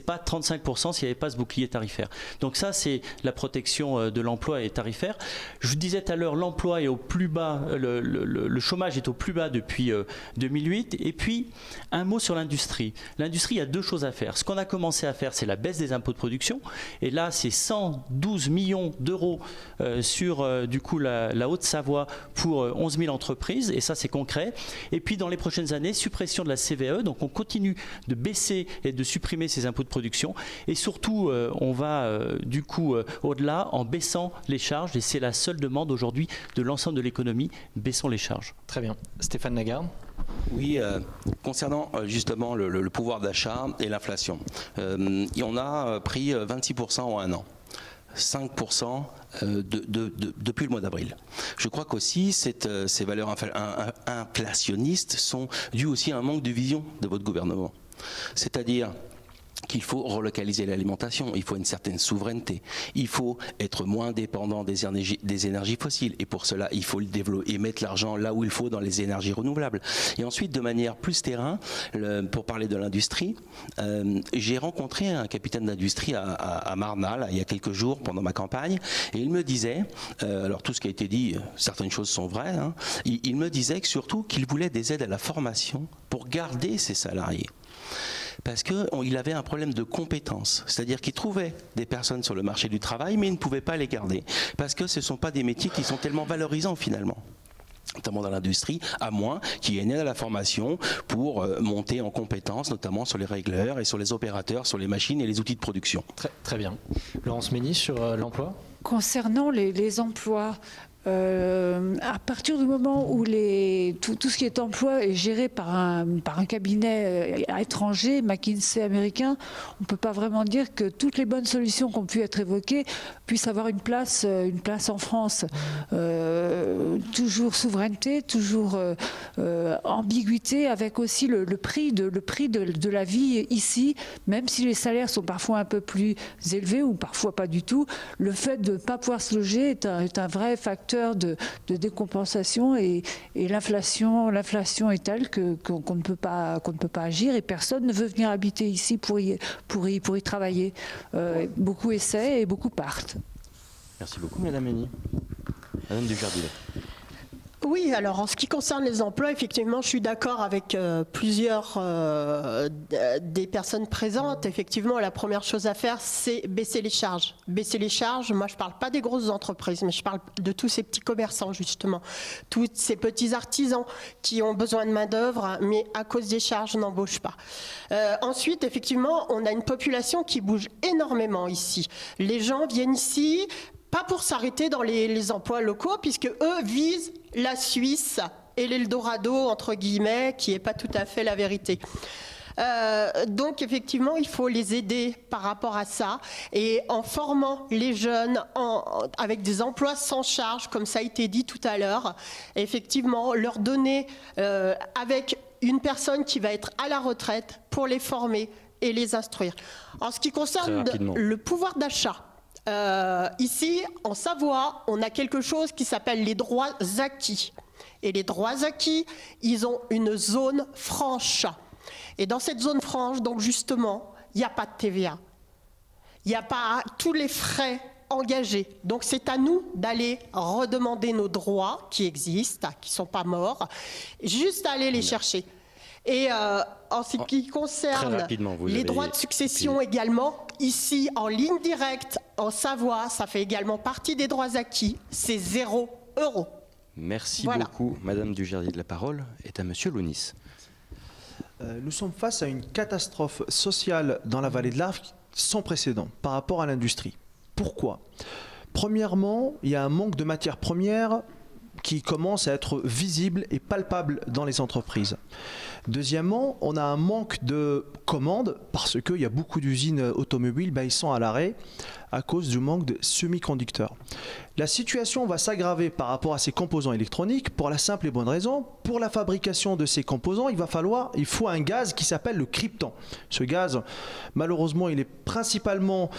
c'est pas trente-cinq pour cent s'il n'y avait pas ce bouclier tarifaire. Donc ça, c'est la protection de l'emploi et tarifaire. Je vous disais tout à l'heure, l'emploi est au plus bas, le, le, le chômage est au plus bas depuis euh, deux mille huit. Et puis, un mot sur l'industrie. L'industrie, il y a deux choses à faire. Ce qu'on a commencé à faire, c'est la baisse des impôts de production. Et là, c'est cent douze millions d'euros euh, sur euh, du coup la, la Haute-Savoie pour euh, onze mille entreprises. Et ça, c'est concret. Et puis, dans les prochaines années, suppression de la C V A E. Donc, on continue de baisser et de supprimer ces impôts de production. Et surtout, euh, on va euh, du coup euh, au-delà en baissant les charges. Et c'est la seule demande aujourd'hui de l'ensemble de l'économie. Baissons les charges. Très bien. Stéphane Lagarde. Oui, euh, concernant euh, justement le, le, le pouvoir d'achat et l'inflation, euh, on a pris vingt-six pour cent en un an. cinq pour cent de, de, de, depuis le mois d'avril. Je crois qu'aussi cette, ces valeurs infl inflationnistes sont dues aussi à un manque de vision de votre gouvernement. C'est-à-dire qu'il faut relocaliser l'alimentation, il faut une certaine souveraineté, il faut être moins dépendant des énergies, des énergies fossiles, et pour cela il faut le développer et mettre l'argent là où il faut dans les énergies renouvelables. Et ensuite, de manière plus terrain, le, pour parler de l'industrie, euh, j'ai rencontré un capitaine d'industrie à, à, à Marna là, il y a quelques jours pendant ma campagne, et il me disait, euh, alors tout ce qui a été dit, certaines choses sont vraies, hein, il, il me disait que surtout qu'il voulait des aides à la formation pour garder ses salariés. Parce qu'il avait un problème de compétences, c'est-à-dire qu'il trouvait des personnes sur le marché du travail, mais il ne pouvait pas les garder, parce que ce ne sont pas des métiers qui sont tellement valorisants finalement, notamment dans l'industrie, à moins qu'il y ait une aide à la formation pour monter en compétences, notamment sur les régleurs et sur les opérateurs, sur les machines et les outils de production. Très, très bien. Laurence Mény sur euh, l'emploi. Concernant les, les emplois, Euh, à partir du moment où les, tout, tout ce qui est emploi est géré par un, par un cabinet étranger, McKinsey américain, on ne peut pas vraiment dire que toutes les bonnes solutions qui ont pu être évoquées puissent avoir une place, une place en France. Euh, toujours souveraineté, toujours euh, euh, ambiguïté, avec aussi le, le prix, de, le prix de, de la vie ici, même si les salaires sont parfois un peu plus élevés ou parfois pas du tout, le fait de ne pas pouvoir se loger est un, est un vrai facteur De, de décompensation, et, et l'inflation l'inflation est telle que qu'on qu'on ne peut pas qu'on ne peut pas agir, et personne ne veut venir habiter ici pour y pour y pour y travailler. Euh, beaucoup essaient et beaucoup partent. Merci beaucoup, Madame Mény. Madame Dujardil. Oui, alors en ce qui concerne les emplois, effectivement, je suis d'accord avec euh, plusieurs euh, des personnes présentes. Effectivement, la première chose à faire, c'est baisser les charges. Baisser les charges, moi je ne parle pas des grosses entreprises, mais je parle de tous ces petits commerçants, justement. Tous ces petits artisans qui ont besoin de main-d'œuvre, mais à cause des charges, n'embauchent pas. Euh, ensuite, effectivement, on a une population qui bouge énormément ici. Les gens viennent ici, pas pour s'arrêter dans les, les emplois locaux, puisque eux visent la Suisse et l'Eldorado, entre guillemets, qui n'est pas tout à fait la vérité. Euh, donc effectivement, il faut les aider par rapport à ça, et en formant les jeunes en, avec des emplois sans charge, comme ça a été dit tout à l'heure, effectivement, leur donner euh, avec une personne qui va être à la retraite pour les former et les instruire. En ce qui concerne le pouvoir d'achat, Euh, ici, en Savoie, on a quelque chose qui s'appelle les droits acquis. Et les droits acquis, ils ont une zone franche. Et dans cette zone franche, donc justement, il n'y a pas de T V A. Il n'y a pas tous les frais engagés. Donc c'est à nous d'aller redemander nos droits qui existent, qui ne sont pas morts, juste aller les chercher. Et euh, en ce qui concerne les droits de succession fini. également, ici en ligne directe, en Savoie, ça fait également partie des droits acquis, c'est zéro euro. Merci voilà. beaucoup, Madame Dujardil. La parole est à Monsieur Lounis. Euh, nous sommes face à une catastrophe sociale dans la vallée de l'Arve sans précédent par rapport à l'industrie. Pourquoi ? Premièrement, il y a un manque de matières premières qui commence à être visible et palpable dans les entreprises. Deuxièmement, on a un manque de commandes parce qu'il y a beaucoup d'usines automobiles, ben, ils sont à l'arrêt à cause du manque de semi-conducteurs. La situation va s'aggraver par rapport à ces composants électroniques pour la simple et bonne raison, pour la fabrication de ces composants, il va falloir, il faut un gaz qui s'appelle le krypton. Ce gaz, malheureusement, il est principalement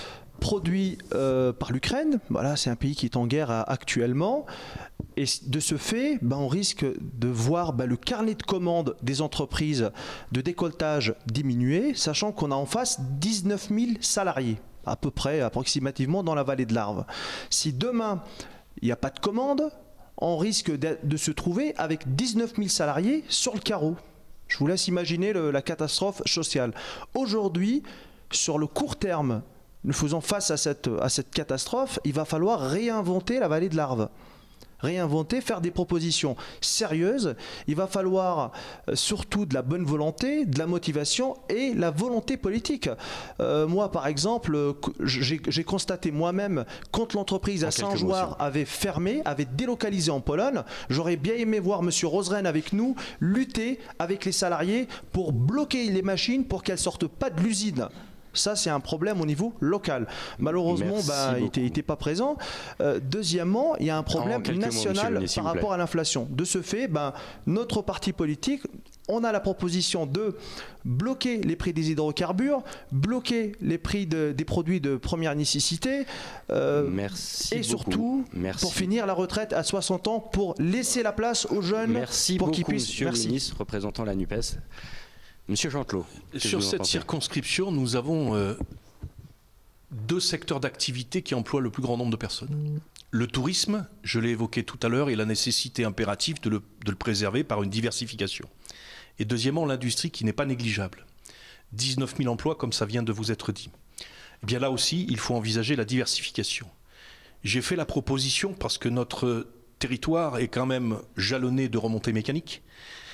produit euh, par l'Ukraine. Voilà, c'est un pays qui est en guerre à, actuellement. Et de ce fait, ben, on risque de voir ben, le carnet de commandes des entreprises de décolletage diminuer, sachant qu'on a en face dix-neuf mille salariés, à peu près, approximativement, dans la vallée de l'Arve. Si demain, il n'y a pas de commande, on risque de, de se trouver avec dix-neuf mille salariés sur le carreau. Je vous laisse imaginer le, la catastrophe sociale. Aujourd'hui, sur le court terme, nous faisons face à cette, à cette catastrophe, il va falloir réinventer la vallée de l'Arve. Réinventer, faire des propositions sérieuses. Il va falloir euh, surtout de la bonne volonté, de la motivation et la volonté politique. Euh, moi, par exemple, euh, j'ai constaté moi-même, quand l'entreprise à Saint-Jouard avait fermé, avait délocalisé en Pologne, j'aurais bien aimé voir M. Roseren avec nous lutter avec les salariés pour bloquer les machines pour qu'elles ne sortent pas de l'usine. Ça, c'est un problème au niveau local. Malheureusement, bah, il n'était pas présent. Euh, deuxièmement, il y a un problème national mots, par rapport à l'inflation. De ce fait, bah, notre parti politique, on a la proposition de bloquer les prix des hydrocarbures, bloquer les prix de, des produits de première nécessité, euh, Merci et beaucoup. surtout, Merci. pour finir la retraite à soixante ans, pour laisser la place aux jeunes Merci pour qu'ils beaucoup, puissent... Monsieur Merci. le ministre représentant la NUPES. Monsieur Gentelot. Sur cette circonscription, nous avons euh, deux secteurs d'activité qui emploient le plus grand nombre de personnes. Le tourisme, je l'ai évoqué tout à l'heure, et la nécessité impérative de le, de le préserver par une diversification. Et deuxièmement, l'industrie qui n'est pas négligeable. dix-neuf mille emplois, comme ça vient de vous être dit. Eh bien là aussi, il faut envisager la diversification. J'ai fait la proposition parce que notre territoire est quand même jalonné de remontées mécaniques,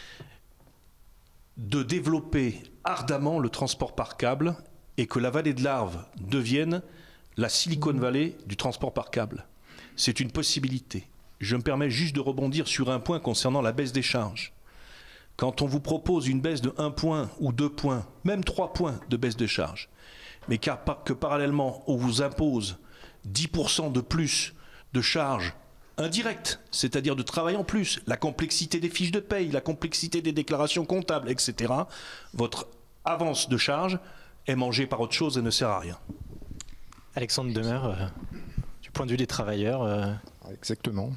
de développer ardemment le transport par câble et que la vallée de l'Arve devienne la Silicon Valley du transport par câble. C'est une possibilité. Je me permets juste de rebondir sur un point concernant la baisse des charges. Quand on vous propose une baisse de un point ou deux points, même trois points de baisse de charges, mais car, que parallèlement on vous impose dix pour cent de plus de charges indirect, c'est-à-dire de travail en plus, la complexité des fiches de paye, la complexité des déclarations comptables, et cetera, votre avance de charge est mangée par autre chose et ne sert à rien. Alexandre Demer, euh, du point de vue des travailleurs... Euh... Exactement.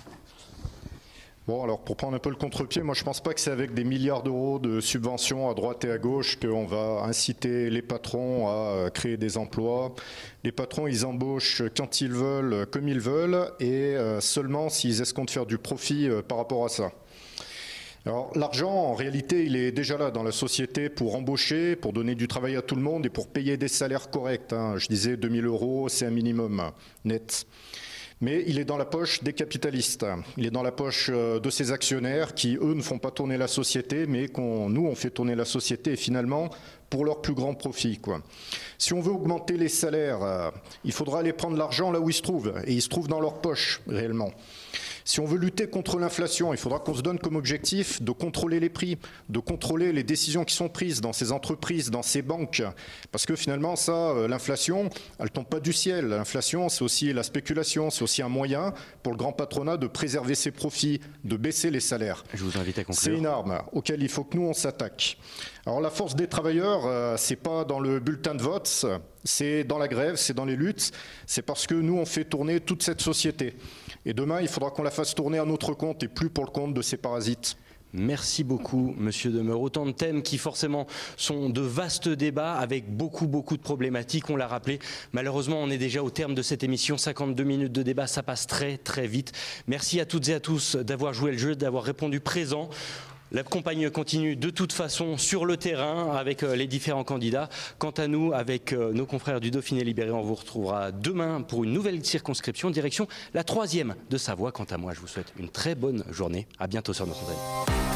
Bon, alors pour prendre un peu le contre-pied, moi je ne pense pas que c'est avec des milliards d'euros de subventions à droite et à gauche qu'on va inciter les patrons à créer des emplois. Les patrons, ils embauchent quand ils veulent, comme ils veulent, et seulement s'ils escomptent faire du profit par rapport à ça. Alors l'argent, en réalité, il est déjà là dans la société pour embaucher, pour donner du travail à tout le monde et pour payer des salaires corrects. Hein. Je disais deux mille euros, c'est un minimum net. Mais il est dans la poche des capitalistes. Il est dans la poche de ces actionnaires qui, eux, ne font pas tourner la société, mais qu'on, nous, on fait tourner la société, et finalement, pour leur plus grand profit, quoi. Si on veut augmenter les salaires, il faudra aller prendre l'argent là où il se trouve, et il se trouve dans leur poche, réellement. Si on veut lutter contre l'inflation, il faudra qu'on se donne comme objectif de contrôler les prix, de contrôler les décisions qui sont prises dans ces entreprises, dans ces banques. Parce que finalement, ça, l'inflation, elle ne tombe pas du ciel. L'inflation, c'est aussi la spéculation, c'est aussi un moyen pour le grand patronat de préserver ses profits, de baisser les salaires. Je vous invite à conclure. C'est une arme auquel il faut que nous, on s'attaque. Alors la force des travailleurs, euh, c'est pas dans le bulletin de vote, c'est dans la grève, c'est dans les luttes, c'est parce que nous, on fait tourner toute cette société. Et demain, il faudra qu'on la fasse tourner à notre compte et plus pour le compte de ces parasites. Merci beaucoup, Monsieur Demer. Autant de thèmes qui forcément sont de vastes débats avec beaucoup, beaucoup de problématiques. On l'a rappelé, malheureusement, on est déjà au terme de cette émission. cinquante-deux minutes de débat, ça passe très, très vite. Merci à toutes et à tous d'avoir joué le jeu, d'avoir répondu présent. La campagne continue de toute façon sur le terrain avec les différents candidats. Quant à nous, avec nos confrères du Dauphiné Libéré, on vous retrouvera demain pour une nouvelle circonscription, direction la troisième de Savoie. Quant à moi, je vous souhaite une très bonne journée. À bientôt sur notre antenne.